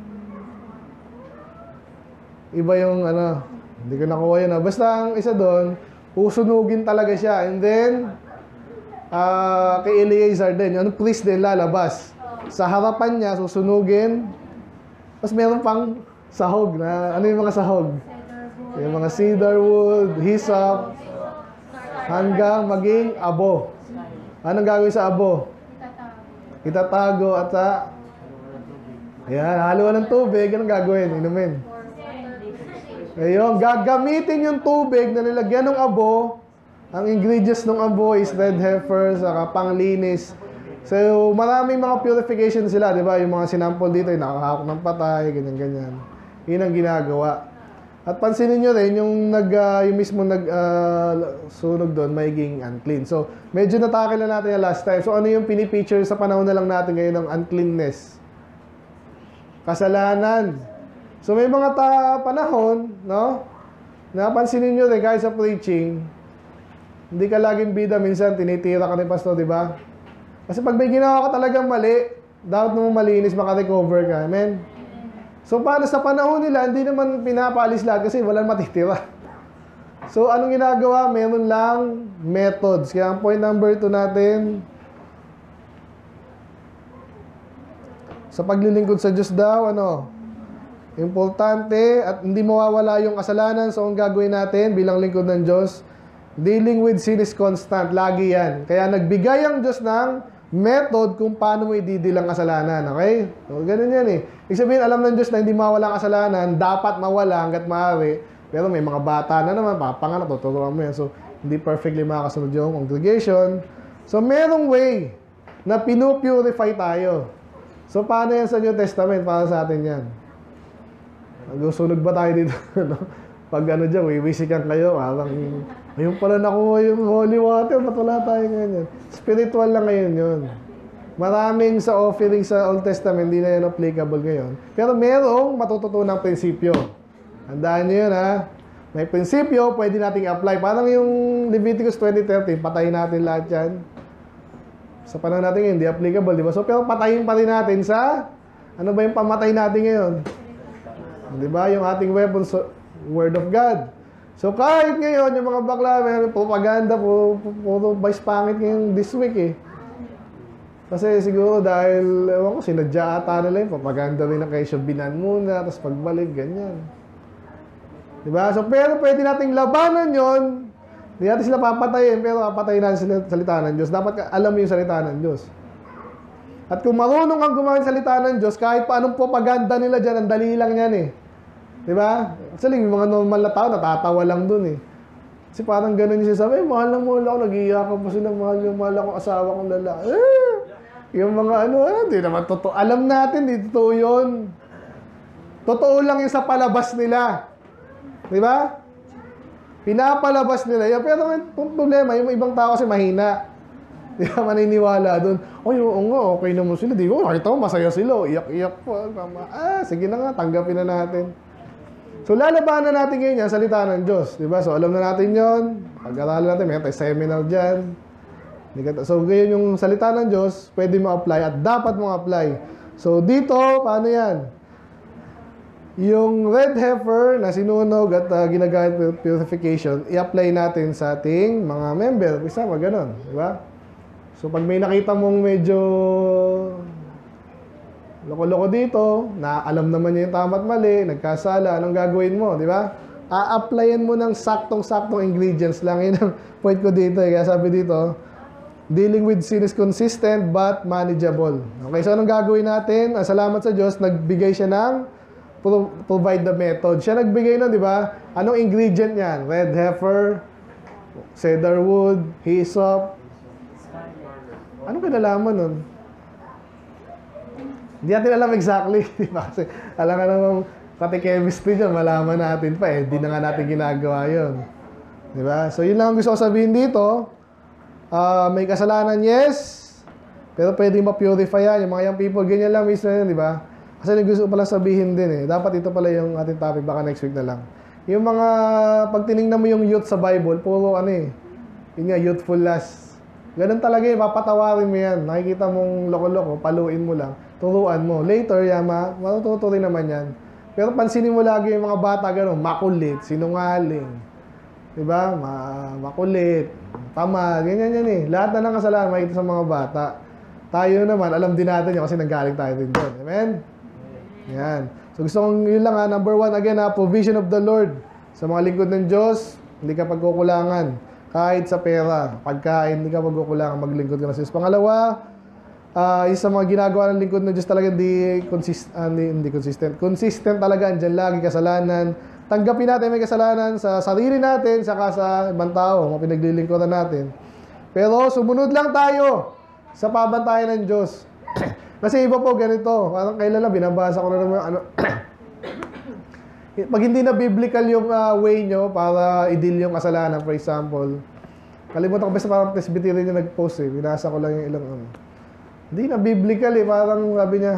Iba yung ano, hindi ko nakuha yun. Ah. Basta ang isa doon, usunugin talaga siya. And then, uh, kay Eleazar din, yung priest din lalabas. Sa harapan niya, susunugin. Tapos meron pang sahog na, ano yung mga sahog? Yung mga cedar wood, hyssop, hanggang maging abo. Anong gagawin sa abo? Itatago at sa, ayan, haluan ng tubig, anong gagawin? Inumin. Ayun, gagamitin yung tubig na nilagyan ng abo. Ang ingredients ng abo is red heifer, saka panglinis. So, maraming mga purification sila, di ba? Yung mga sinampol dito, yung nakahawak ng patay, ganyan-ganyan. Yun ang ginagawa. At pansinin nyo rin, yung, nag, uh, yung mismo nag, uh, sunog doon, magiging unclean. So, medyo natakil na natin yung last time. So, ano yung pinipicture sa panahon na lang natin ngayon ng uncleanness? Kasalanan. So, may mga ta panahon, no? Napansinin nyo rin, kahit sa preaching, hindi ka laging bida, minsan tinitira ka ni pastor, di ba? Kasi pag may ginawa ka talagang mali, dapat mo malinis, makarecover ka. Amen? So, paano sa panahon nila, hindi naman pinapalis lahat kasi walang matitira. So, anong ginagawa? Meron lang methods. Kaya ang point number two natin, sa paglilingkod sa Diyos daw, ano? Importante at hindi mawawala yung kasalanan. So, ang gagawin natin bilang lingkod ng Diyos, dealing with sin is constant. Lagi yan. Kaya nagbigay ang Diyos ng method kung paano mo ididil ang kasalanan. Okay? So, ganun yan eh. Ibig sabihin, alam ng Diyos na hindi mawala ang kasalanan, dapat mawala hanggat maaari. Pero may mga bata na naman, papanganak, tuturuan mo yan. So, hindi perfectly makakasunod yung congregation. So, merong way na pinupurify tayo. So, paano yan sa New Testament? Para sa atin yan. Nagsusunog ba tayo dito? Pag ano dyan, wiwisikan kayo, parang, ayun pala nakuha yung holy water, ba't wala tayo ngayon? Spiritual lang ngayon yun. Maraming sa offering sa Old Testament, hindi na yan applicable ngayon. Pero merong matututunang prinsipyo. Handaan nyo yun, ha? May prinsipyo, pwede nating apply. Parang yung Leviticus twenty thirteen, patayin natin lahat yan. Sa panahon natin hindi applicable, di ba? So, pero patayin pa rin natin sa, ano ba yung pamatay natin ngayon? Di ba? Yung ating weapon, so, Word of God. So, kahit ngayon, yung mga bakla, may propaganda, puro, puro vice pangit ngayon this week, eh. Kasi siguro dahil, ewan ko, sinadya ata nila yung propaganda rin ng kayo, binan muna, tapos pagbalik, ganyan. Diba? So, pero pwede nating labanan yon. Hindi natin sila papatayin, pero papatayin natin sila salita ng Diyos. Dapat alam mo yung salita ng Diyos. At kung marunong kang gumamit salita ng Diyos, kahit pa anong propaganda nila dyan, ang dali lang yan eh. Diba? Actually, yung mga normal na tao, natatawa lang dun eh. Kasi parang ganun yung sinasabi, eh, mahal na mahal ako, nag-iiyakan pa sila, mahal na mahal ako, asawa kong lalaki. Eh, yung mga ano, hindi eh, naman totoo. Alam natin, di totoo yun. Totoo lang yung sa palabas nila. Diba? Pinapalabas nila yan. Pero may problema, yung ibang tao kasi mahina. Di ba? Maniniwala doon. Oh, oo nga, okay naman sila. Di ba? Nakita mo, masaya sila. Iyak-iyak po. Ah, sige na nga, tanggapin na natin. So, lalabanan natin ngayon yan, salita ng Diyos. Di ba? So, alam na natin yon. Pag-aralan natin, may tayo seminar dyan. So, ngayon yung salita ng Diyos, pwede mo apply at dapat mo apply. So, dito, paano yan? Yung red heifer na sinunog at uh, ginagamit for purification, i-apply natin sa ating mga member. Isama, ganun. Di ba? So, pag may nakita mong medyo loko-loko dito, na alam naman niya yung tama at mali, nagkasala, anong gagawin mo? Di ba? A-applyan mo ng saktong-saktong ingredients lang. Yun ang point ko dito. Eh. Kaya sabi dito, dealing with sin is consistent but manageable. Okay, so anong gagawin natin? Ah, salamat sa Diyos, nagbigay siya ng Pro- provide the method. Siya nagbigay nun, di ba? Anong ingredient yan? Red heifer, cedar wood, hyssop. Anong kinalaman nun? Hindi natin alam exactly, di ba? Kasi alam nga naman, pati chemistry dyan, malaman natin pa eh. Hindi na nga natin ginagawa yun. Di ba? So, yun lang ang gusto ko sabihin dito. Uh, may kasalanan, yes. Pero pwedeng ma-purify yan. Yung mga young people, ganyan lang, miss na yun, di ba? Kasi gusto ko pala sabihin din eh. Dapat ito pala yung ating topic, baka next week na lang. Yung mga, pag tinignan mo yung youth sa Bible, puro ano eh. Yun nga, youthful lust. Ganun talaga eh, papatawarin mo yan. Nakikita mong loko-loko, paluin mo lang. Turuan mo. Later, yama, matututo rin naman yan. Pero pansinin mo lagi yung mga bata gano'n, makulit, sinungaling. Diba? Ma makulit, tamad, ganyan yan eh. Lahat na ng kasalanan makikita sa mga bata. Tayo naman, alam din natin yun kasi nanggaling tayo din doon. Amen? Yan. So gusto kong yun lang ha. Number one, again ha, provision of the Lord. Sa mga lingkod ng Diyos, hindi ka pagkukulangan. Kahit sa pera, pagkain, hindi ka pagkukulangan. Maglingkod ka na sa Diyos. Pangalawa, uh, yung sa mga ginagawa ng lingkod ng Diyos talaga hindi, consist, uh, hindi, hindi consistent. Consistent talaga, andyan lagi kasalanan. Tanggapin natin may kasalanan sa sarili natin, saka sa ibang tao, mga pinaglilingkuran natin. Pero sumunod lang tayo sa pabantayan ng Diyos. Kasi iba po ganito, parang kailan lang binabasa ko na naman ano. Pag hindi na biblical yung uh, way nyo para i-deal yung kasalanan, for example. Kalimutan ko basta parang Presbyterian yung nag-post eh, binasa ko lang yung ilang ano. Hindi na biblical eh, parang sabi niya.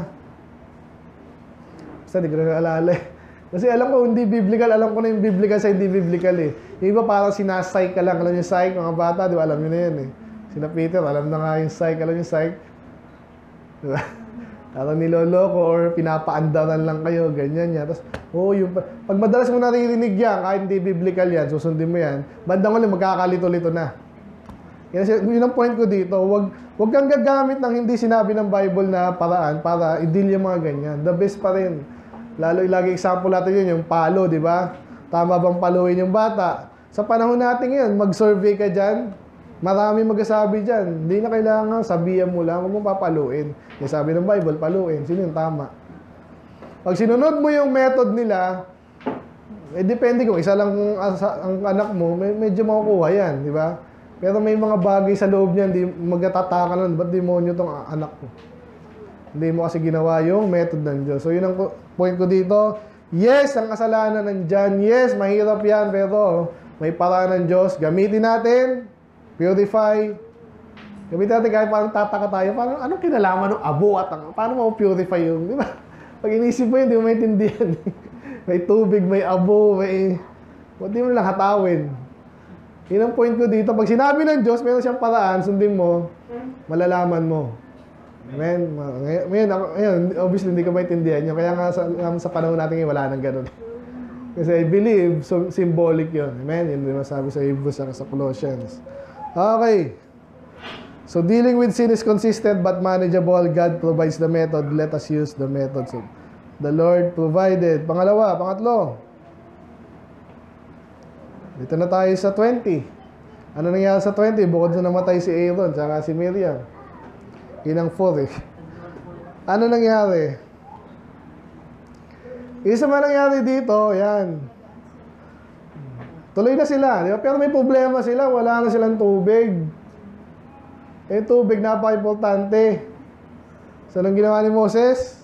Basta di ko na naalala eh. Kasi alam ko hindi biblical, alam ko na yung biblical sa hindi biblical eh. Yung iba parang sinasay ka lang, alam yung psych, mga bata, di ba alam nyo na yun eh. Sina Peter, alam na nga yung psych, alam yung psych. Diba? Parang niloloko or pinapaandaran lang kayo, ganyan yan. Tapos, oh, yung, pag madalas mo naririnig yan, kahit hindi biblical yan, susundin mo yan, bandang ulit, magkakalito-lito na. Yan, yun ang point ko dito, wag, wag kang gagamit ng hindi sinabi ng Bible na paraan para i-deal yung mga ganyan. The best pa rin. Lalo, ilagi example natin yun, yung palo, di ba? Tama bang paluin yung bata? Sa panahon natin ngayon, mag-survey ka dyan, marami magsasabi dyan. Hindi na kailangan, sabihan mo lang, huwag mong papaluin. Yung sabi ng Bible, paluin. Sino yung tama? Pag sinunod mo yung method nila, Eh, depende kung isa lang ang, asa- ang anak mo, may, medyo makukuha yan, di ba? Pero may mga bagay sa loob niyan, di magtataka nun, ba't demonyo tong a- anak ko? Hindi mo kasi ginawa yung method ng Diyos. So, yun ang ko- point ko dito. Yes, ang kasalanan nandyan. Yes, mahirap yan, pero may paraan ng Diyos. Gamitin natin, purify. Gamitin natin kahit parang tataka tayo, parang anong kinalaman ng abo at ang, paano mo purify yung, di ba? Pag inisip mo yun, di mo maintindihan. May tubig, may abo, may... Hindi mo lang hatawin. Yun ang point ko dito. Pag sinabi ng Diyos, meron siyang paraan, sundin mo, malalaman mo. Amen? Ngayon, ngayon, ako- ngayon, obviously, hindi ko maintindihan yun. Kaya nga sa, sa panahon natin ngayon, wala nang ganun. Kasi I believe, so, symbolic yun. Amen? Yun din masabi sa Hebrews at sa Colossians. Okay. So, dealing with sin is consistent but manageable. God provides the method. Let us use the method. So, the Lord provided. Pangalawa, pangatlo. Dito na tayo sa twenty. Ano nangyari sa twenty? Bukod sa namatay si Aaron tsaka si Miriam. Yun ang four eh. Ano nangyari? Isa man nangyari dito, yan. Tuloy na sila, di ba? Pero may problema sila, wala na silang tubig. Eh, tubig, napaka-importante. So, anong ginawa ni Moses?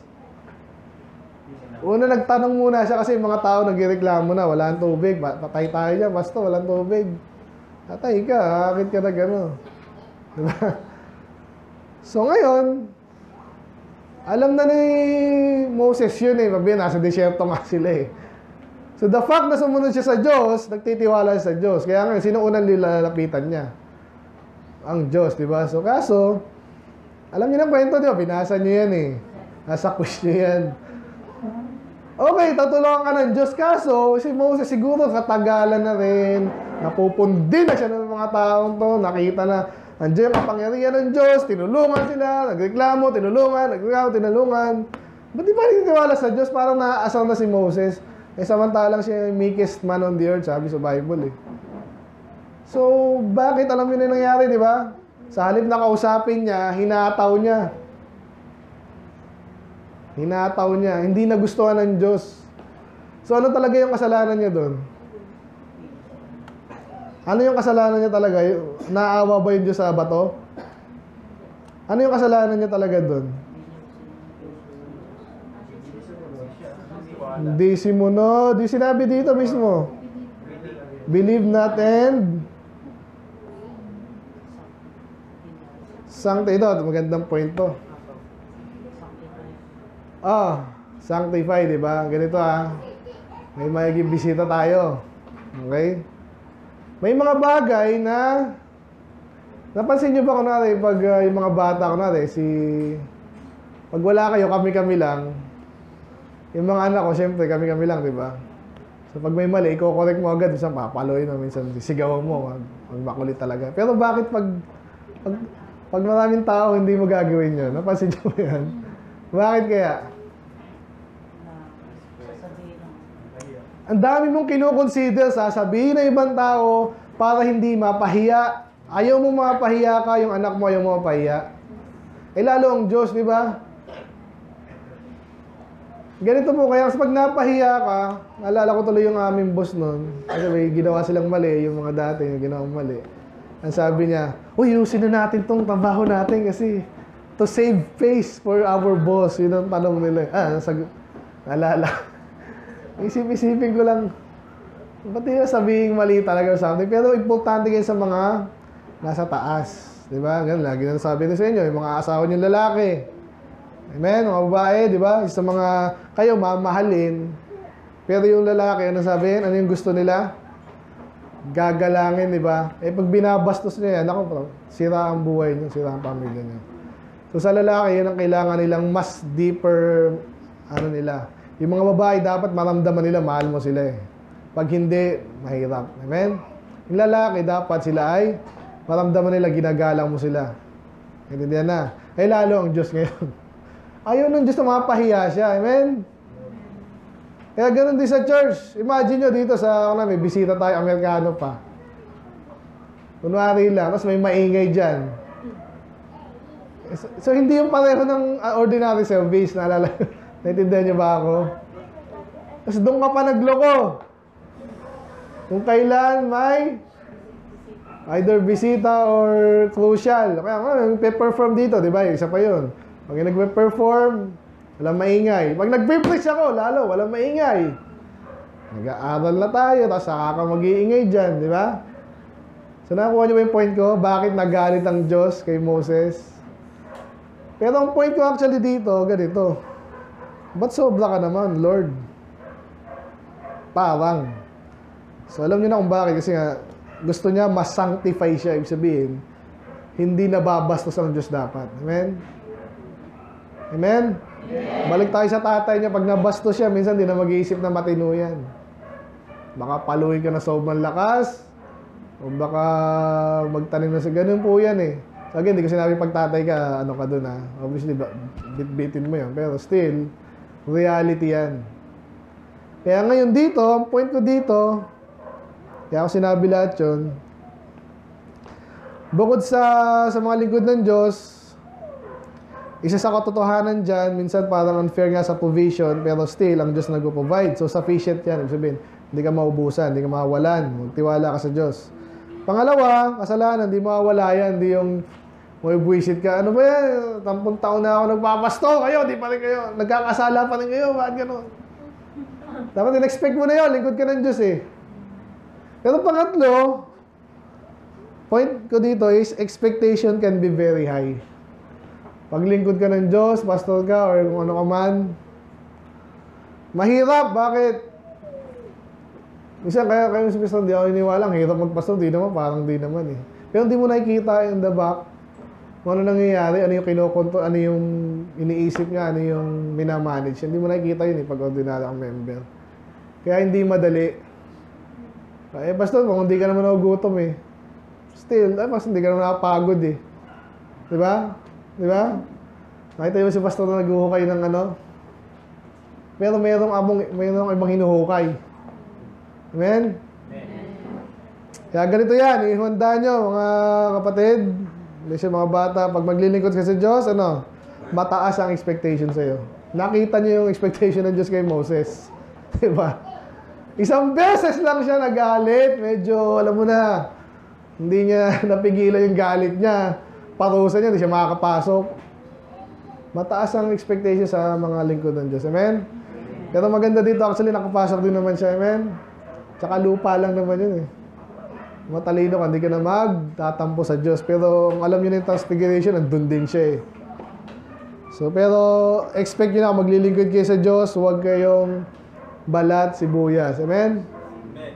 Una, nagtanong muna siya kasi yung mga tao nagreklamo na, wala ang tubig. Patay tayo dyan, basta walang tubig. Patay ka, hakit ka na gano'n. Diba? So, ngayon, alam na ni Moses yun eh. Mabi, nasa desyerto nga sila eh. So, the fact na sumunod siya sa Diyos, nagtitiwala siya sa Diyos. Kaya nga, sino unang nilalapitan niya? Ang Diyos, di ba? So, kaso, alam niyo na kwento, di ba? Binasa niyo yan eh. Nasa quiz niyo yan. Okay, tutulungan ka ng Diyos. Kaso, si Moses siguro katagalan na rin. Napupundi na siya ng mga taong to. Nakita na, andiyan yung kapangyarihan ng Diyos. Tinulungan sila. Nagreklamo, tinulungan. Nagreklamo, tinulungan. Ba't di pa nagtitiwala sa Diyos? Parang naaasar na si Moses. Eh, samantalang siya yung meekest man on the earth, sabi sa Bible eh. So, bakit alam niyo na yung nangyari, di ba? Sa halip na kausapin niya, hinataw niya. Hinataw niya. Hindi nagustuhan ng Diyos. So, ano talaga yung kasalanan niya doon? Ano yung kasalanan niya talaga? Naawa ba yung Diyos sa bato? Ano yung kasalanan niya talaga doon? Hindi simunod. Di sinabi dito mismo. Believe not and sanctify. Ito, magandang point to. Ah, sanctify, di ba? Ganito ah. May magiging bisita tayo. Okay? May mga bagay na napansin nyo ba kunwari pag uh, yung mga bata kunwari si pag wala kayo, kami-kami lang. Yung mga anak ko, syempre kami-kami lang, di ba? So pag may mali, i-correct mo agad, minsan papaloy na, minsan sigawan mo, mag, mag makulit talaga. Pero bakit pag, pag pag maraming tao, hindi mo gagawin yun? Napansin nyo ba yan? Bakit kaya? Ang dami mong kinukonsider, sasabihin ng ibang tao para hindi mapahiya. Ayaw mo mapahiya ka, yung anak mo ayaw mo mapahiya. Eh lalo ang Diyos, di ba? Ganito po, kaya pag napahiya ka, naalala ko tuloy yung aming boss noon. Kasi may ginawa silang mali, yung mga dati, yung ginawang mali. Ang sabi niya, uy, usin na natin tong trabaho natin kasi to save face for our boss. Yun ang tanong nila. Ah, sag... naalala. Isip-isipin ko lang, ba't nila sabihin mali talaga or something? Pero importante kayo sa mga nasa taas. Diba? Ganun, lagi na sabi na sa inyo, yung mga asawa niyong lalaki. Amen? Mga babae, diba? Sa mga kayo mamahalin. Pero yung lalaki, ano sabihin? Ano yung gusto nila? Gagalangin, diba? Eh, pag binabastos niya yan, ako, sira ang buhay niyo, sira ang pamilya niyo. So, sa lalaki, yun ang kailangan nilang mas deeper, ano nila. Yung mga babae, dapat maramdaman nila, mahal mo sila eh. Pag hindi, mahirap. Amen? Yung lalaki, dapat sila ay maramdaman nila, ginagalang mo sila. Intindihan na. Eh, lalo ang Diyos ngayon. Ayaw ng Diyos na mapahiya siya. Amen? Kaya ganun din sa church. Imagine nyo dito sa, ano, may bisita tayo, Amerikano pa. Kunwari lang, tapos may maingay dyan. So, so hindi yung pareho ng uh, ordinary service, naalala. Naintindihan niyo ba ako? Tapos doon ka pa nagloko. Kung kailan may either bisita or crucial. Kaya nga, nagpe-perform dito, di ba? Isa pa yun. Pag nagpe-perform, walang maingay. Pag nagpe-preach ako, lalo, walang maingay. Nag-aaral na tayo, tapos saka ka mag-iingay dyan, di ba? So, nakuha niyo ba yung point ko? Bakit nagalit ang Diyos kay Moses? Pero ang point ko actually dito, ganito. Ba't sobra ka naman, Lord? Parang. So, alam niyo na kung bakit. Kasi nga, gusto niya mas-sanctify siya. Ibig sabihin, hindi nababastos ang Diyos dapat. Amen? Amen? Amen? Balik tayo sa tatay niya. Pag nabastos siya, minsan hindi na mag-iisip na matino yan. Baka paluin ka na sobrang lakas. O baka magtanim na sa ganun po yan eh. So again, hindi ko sinabi pag tatay ka, ano ka dun ha. Obviously, bit-bitin mo yan. Pero still, reality yan. Kaya ngayon dito, ang point ko dito, kaya ako sinabi lahat yun, bukod sa, sa mga lingkod ng Diyos, isa sa katotohanan dyan, minsan parang unfair nga sa provision, pero still, ang Diyos nag-provide. So, sufficient yan. Ibig sabihin, hindi ka maubusan, hindi ka mawalan, magtiwala ka sa Diyos. Pangalawa, kasalanan, hindi mawawala yan, hindi yung may buwisit ka. Ano ba yan? Tampung taon na ako nagpapasto, kayo, di pa rin kayo. Nagkakasala pa rin kayo, bakit gano'n? Dapat in-expect mo na yun, lingkod ka ng Diyos eh. Pero pangatlo, point ko dito is expectation can be very high. Pag lingkod ka ng Diyos, pastor ka, or kung ano ka man, mahirap. Bakit? Minsan kaya kayo si pastor, hindi ako iniwala. Ang hirap magpastor, di naman, parang di naman eh. Pero hindi mo nakikita in the back kung ano nangyayari, ano yung kinokontrol, ano yung iniisip niya, ano yung minamanage. Hindi mo nakikita yun eh, pag ordinary ang member. Kaya hindi madali. Eh, pastor, kung hindi ka naman nagugutom eh. Still, eh, pastor, hindi ka naman nakapagod eh. Diba? Diba? Nakita mo si pastor na naghuhukay ng ano? Pero mayroong, abong, mayroong ibang hinuhukay. Amen? Amen. Kaya ganito yan, ihanda nyo, mga kapatid, mga bata, pag maglilingkod ka sa Diyos, ano? Mataas ang expectation sa'yo. Nakita nyo yung expectation ng Diyos kay Moses. Diba? Isang beses lang siya nagalit. Medyo, alam mo na, hindi niya napigilan yung galit niya. Parusa niya, hindi siya makakapasok. Mataas ang expectation sa mga lingkod ng Diyos. Amen? Pero maganda dito, actually, nakapasok din naman siya. Amen? Tsaka lupa lang naman yun eh. Matalino ka, hindi ka na magtatampo sa Diyos. Pero kung alam niyo na yung transfiguration, nandun din siya eh. So, pero expect niyo na kung maglilingkod kayo sa Diyos, huwag kayong balat, sibuyas. Amen? Amen.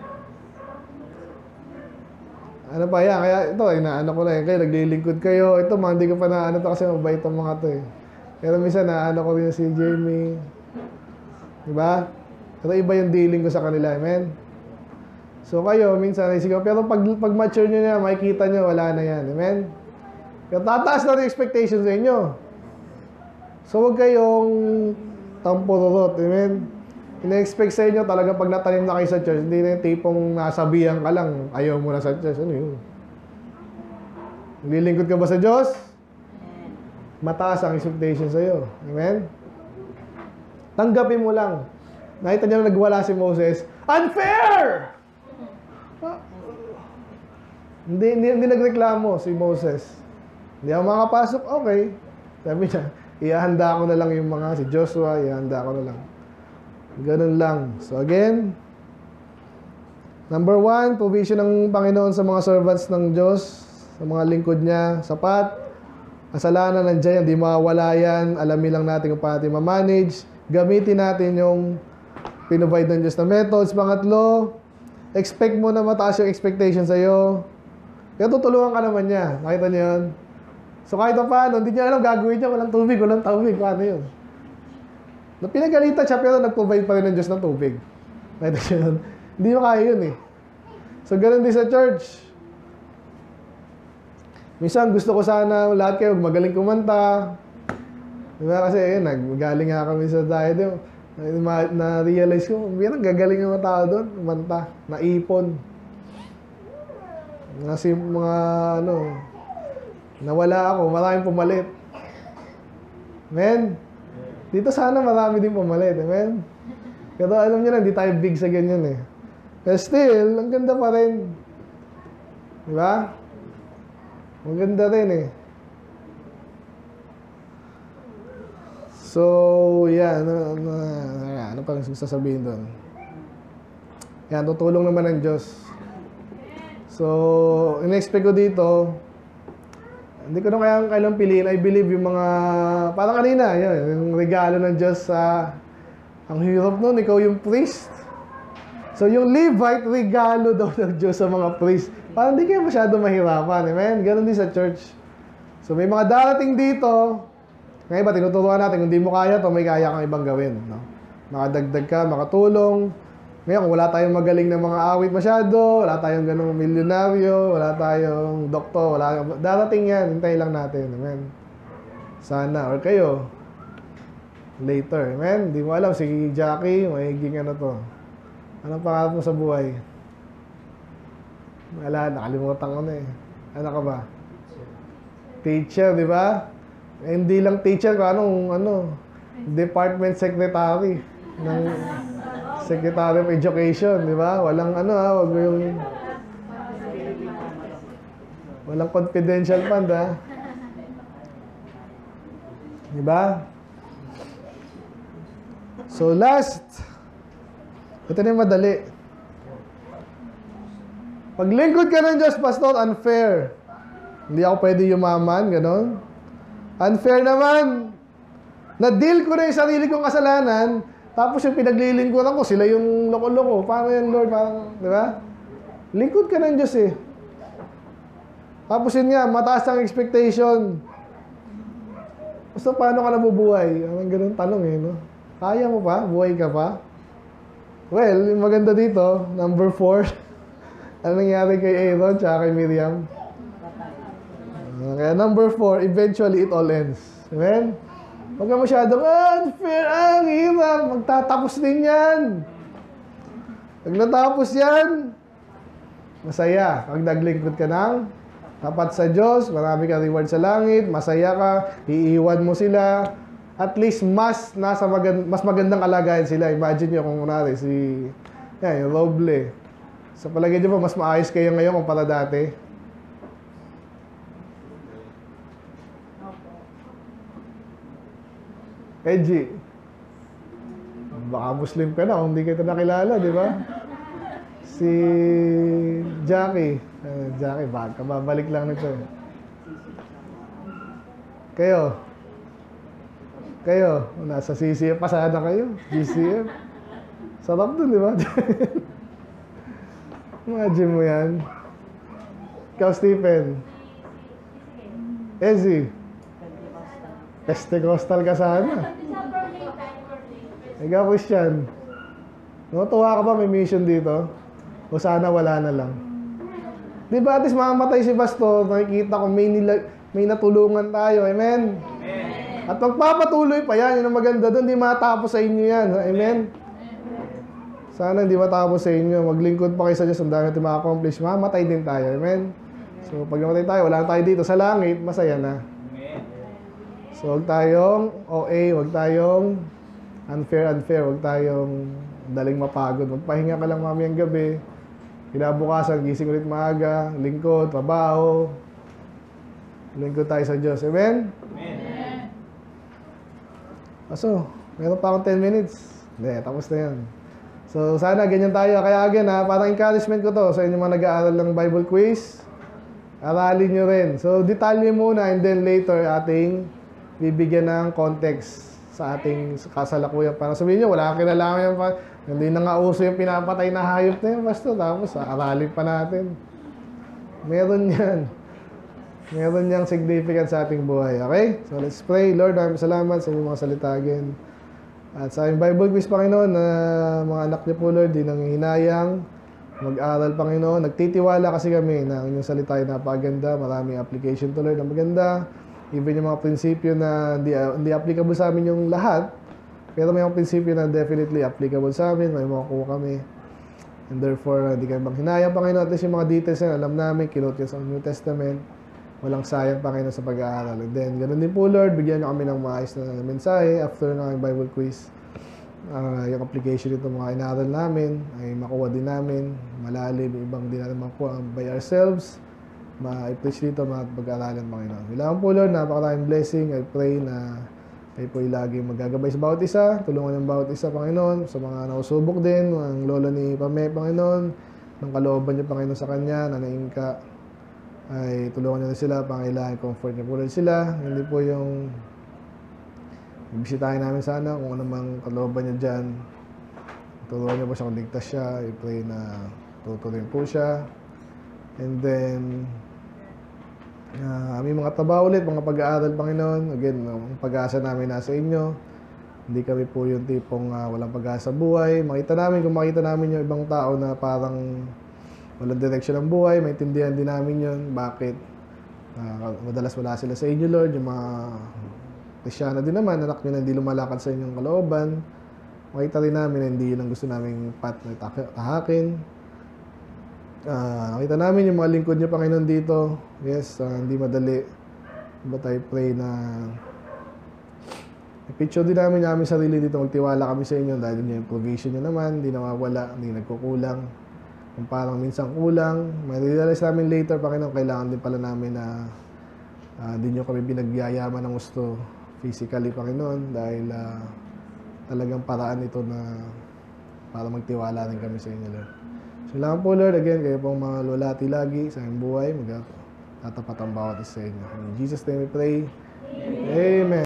Ano pa yan? Kaya ito, inaano ko na yan. Kaya naglilingkod kayo. Ito, mga hindi ko pa na ano to kasi mabait ang mga to eh. Pero minsan naano ko rin si Jamie. Diba? Pero iba yung dealing ko sa kanila. Amen? So kayo, minsan naisigaw. Pero pag, pag mature nyo na, makikita nyo, wala na yan. Amen? Pero tataas na rin expectations sa inyo. So huwag kayong tampururot. Amen? Ina-expect sa inyo talaga pag natanim na kayo sa church, hindi na yung tipong nasabihan ka lang, ayaw mo na sa church. Ano yun? Naglilingkod ka ba sa Diyos? Mataas ang expectation sa iyo. Amen? Tanggapin mo lang. Nakita niyo na nagwala si Moses. Unfair! Ah. Hindi, hindi, hindi nagreklamo si Moses. Hindi ako makapasok, okay. Sabi niya, ihahanda ko na lang yung mga, si Joshua, ihahanda ko na lang. Ganun lang. So again, number one, provision ng Panginoon sa mga servants ng Diyos, sa mga lingkod niya, sapat. Kasalanan nandiyan, hindi mawawala yan. Alamin lang natin kung paano natin ma-manage. Gamitin natin yung pinrovide ng Diyos na methods. Pangatlo, expect mo na mataas yung expectation sa'yo. Kaya tutulungan ka naman niya. Nakita niyo yun? So kahit pa paano, hindi niya alam gagawin niya. Walang tubig, walang tubig. Paano yun? Na pinagalitan siya pero nag-provide pa rin ng Diyos ng tubig. Nakita niyo yun? Hindi mo kaya yun eh. So ganun din sa church. Minsan gusto ko sana lahat kayo magaling kumanta. Diba? Kasi ayun, naggaling nga kami sa diet. Na-realize ko, mayroon gagaling yung mga tao doon. Kumanta. Naipon. Kasi mga ano, nawala ako. Maraming pumalit. Amen? Dito sana marami din pumalit. Amen? Pero alam niyo na, hindi tayo big sa ganyan eh. Pero still, ang ganda pa rin. Di ba? Ang ganda rin eh. So, yan. Ano, ano, ano pa lang sasabihin doon? Yan, tutulong naman ng Diyos. So, in-expect ko dito, hindi ko na kaya kailang piliin. I believe yung mga, parang kanina, yan, yung regalo ng Diyos sa, ang hirap nun, ikaw yung priest. So, yung Levite, regalo daw ng Diyos sa mga priest. Parang hindi kayo masyado mahirapan. Amen? Ganon din sa church. So, may mga darating dito. Ngayon ba, tinuturuan natin, kung hindi mo kaya to may kaya kang ibang gawin. No? Makadagdag ka, makatulong. Ngayon, kung wala tayong magaling na mga awit masyado, wala tayong ganong milyonaryo, wala tayong doktor, wala, darating yan, hintayin lang natin. Amen? Sana, or kayo, later. Amen? Hindi mo alam, si Jackie, magiging ano to. Anong pangarap mo sa buhay? Wala, nakalimutan ko na eh. Ano ka ba? Teacher, di ba? Eh, hindi lang teacher ko, anong, ano, department secretary ng Secretary of Education, di ba? Walang ano ha, wag yung walang confidential fund ha. Di ba? So last, ito na yung madali. Paglingkod ka ng Diyos, Pastor, unfair. Hindi ako pwede yumaman, gano'n. Unfair naman. Na-deal ko na yung sarili kong kasalanan, tapos yung pinaglilingkuran ko, sila yung loko-loko. Paano yan, Lord? Parang, di ba? Lingkod ka ng Diyos eh. Tapos yun nga, mataas ang expectation. Basta paano ka nabubuhay? Ang ganun tanong eh, no? Kaya mo pa? Buhay ka pa? Well, yung maganda dito, number four. Ano nangyari kay Aaron tsaka kay Miriam? Kaya number four, eventually it all ends. Amen? Huwag ka masyadong, unfair, ang hirap. Magtatapos din yan. Pag natapos yan, masaya. Pag naglingkod ka ng tapat sa Diyos, marami ka reward sa langit, masaya ka, iiwan mo sila. At least mas nasa magand mas magandang kalagayan sila. Imagine nyo kung kunwari si yan, yung Roble. Sa palagay nyo ba, mas maayos kayo ngayon kumpara dati? Edgy. Baka Muslim ka na kung hindi kita nakilala, di ba? Si Jackie. Uh, Jackie, baka babalik lang nito. Eh. Kayo. Kayo. Nasa C C F pa sana kayo. G C F. Sarap dun, di ba? Imagine mo yan. Ikaw, Stephen. Ezzy. Pentecostal ka sana. Ikaw, Christian. Natuwa ka ba may mission dito? O sana wala na lang? Di ba at least mamamatay si Pastor, nakikita ko may, nila, may natulungan tayo. Amen? Amen? At magpapatuloy pa yan. Yun ang maganda doon. Hindi matapos sa inyo yan. Amen? Sana hindi matapos sa inyo. Maglingkod pa kayo sa Diyos. Ang dami natin ma-accomplish. Mamatay din tayo. Amen? So pag namatay tayo, wala tayo dito sa langit, masaya na. So, huwag tayong O A, huwag tayong unfair, unfair, huwag tayong daling mapagod. Magpahinga ka lang mamayang gabi. Kinabukasan, gising ulit maaga, lingkod, trabaho. Lingkod tayo sa Diyos. Amen? Amen. Aso, meron pa akong ten minutes. Hindi, tapos na yan. So, sana ganyan tayo. Kaya again, ha, parang encouragement ko to sa inyong mga nag-aaral ng Bible quiz. Aralin nyo rin. So, detalye muna and then later ating bibigyan ng context sa ating kasalukuyan. Para sabihin nyo, wala kang kinalaman yan pa. Hindi na nga uso yung pinapatay na hayop na yun, Pastor. Tapos, aralin pa natin. Meron yan. Meron niyang significance sa ating buhay. Okay? So, let's pray. Lord, maraming salamat sa inyong mga salitagin. At sa aming Bible quiz, Panginoon, na mga anak niyo po, Lord, di nang hinayang mag-aral, Panginoon. Nagtitiwala kasi kami na ang inyong salita ay napaganda. Maraming application to, Lord, na maganda. Even yung mga prinsipyo na hindi, uh, hindi applicable sa amin yung lahat, pero may mga prinsipyo na definitely applicable sa amin, may makukuha kami. And therefore, hindi uh, kami manghinayang, Panginoon. At least yung mga details na alam namin, kinot yan sa New Testament, walang sayang, Panginoon, sa pag-aaral. And then, ganun din po, Lord, bigyan niyo kami ng maayos na mensahe after ng Bible quiz. ah, yung application nito mga inaral namin ay makuha din namin, malalim, ibang di natin makuha by ourselves, ma-preach dito, mapag-aralan, Panginoon. Kailangan po, Lord, napakaraming blessing. I pray na kayo po lagi magagabay sa bawat isa, tulungan yung bawat isa, Panginoon, sa mga nausubok din, ang lola ni Pame, Panginoon, ng kalooban niyo, Panginoon, sa kanya, na naingka, ay tulungan niyo na sila, pangailangan, comfort niyo po rin sila, hindi po yung ibisitahin namin sana kung ano mang kalooban niyo dyan, tulungan niyo po siya kung ligtas siya, I pray na tutuloy po siya, and then, Uh, aming mga taba ulit, mga pag-aaral, Panginoon. Again, ang pag-asa namin nasa inyo. Hindi kami po yung tipong uh, walang pag-asa buhay. Makita namin, kung makita namin yung ibang tao na parang walang direksyon ng buhay, maintindihan din namin yun. Bakit? Uh, madalas wala sila sa inyo, Lord. Yung mga Krisyano din naman, anak nyo na hindi lumalakad sa inyong kalooban. Makita rin namin na hindi yun ang gusto naming path na tahakin. Uh, nakita namin yung mga lingkod niyo, Panginoon, dito. Yes, uh, hindi madali. But I pray na i-picture din namin namin sarili dito. Magtiwala kami sa inyo dahil yung provision niyo naman, hindi nawawala, hindi nagkukulang. Kung parang minsan kulang, ma-realize namin later, Panginoon, kailangan din pala namin na uh, di nyo kami binagyayaman ng gusto physically, Panginoon, dahil uh, talagang paraan ito na para magtiwala rin kami sa inyo, Lord. Salamat po, Lord. Again, kayo pong mga lulati lagi sa aming buhay. Magtatapat ang bawat isa sa inyo. In Jesus' name we pray. Amen.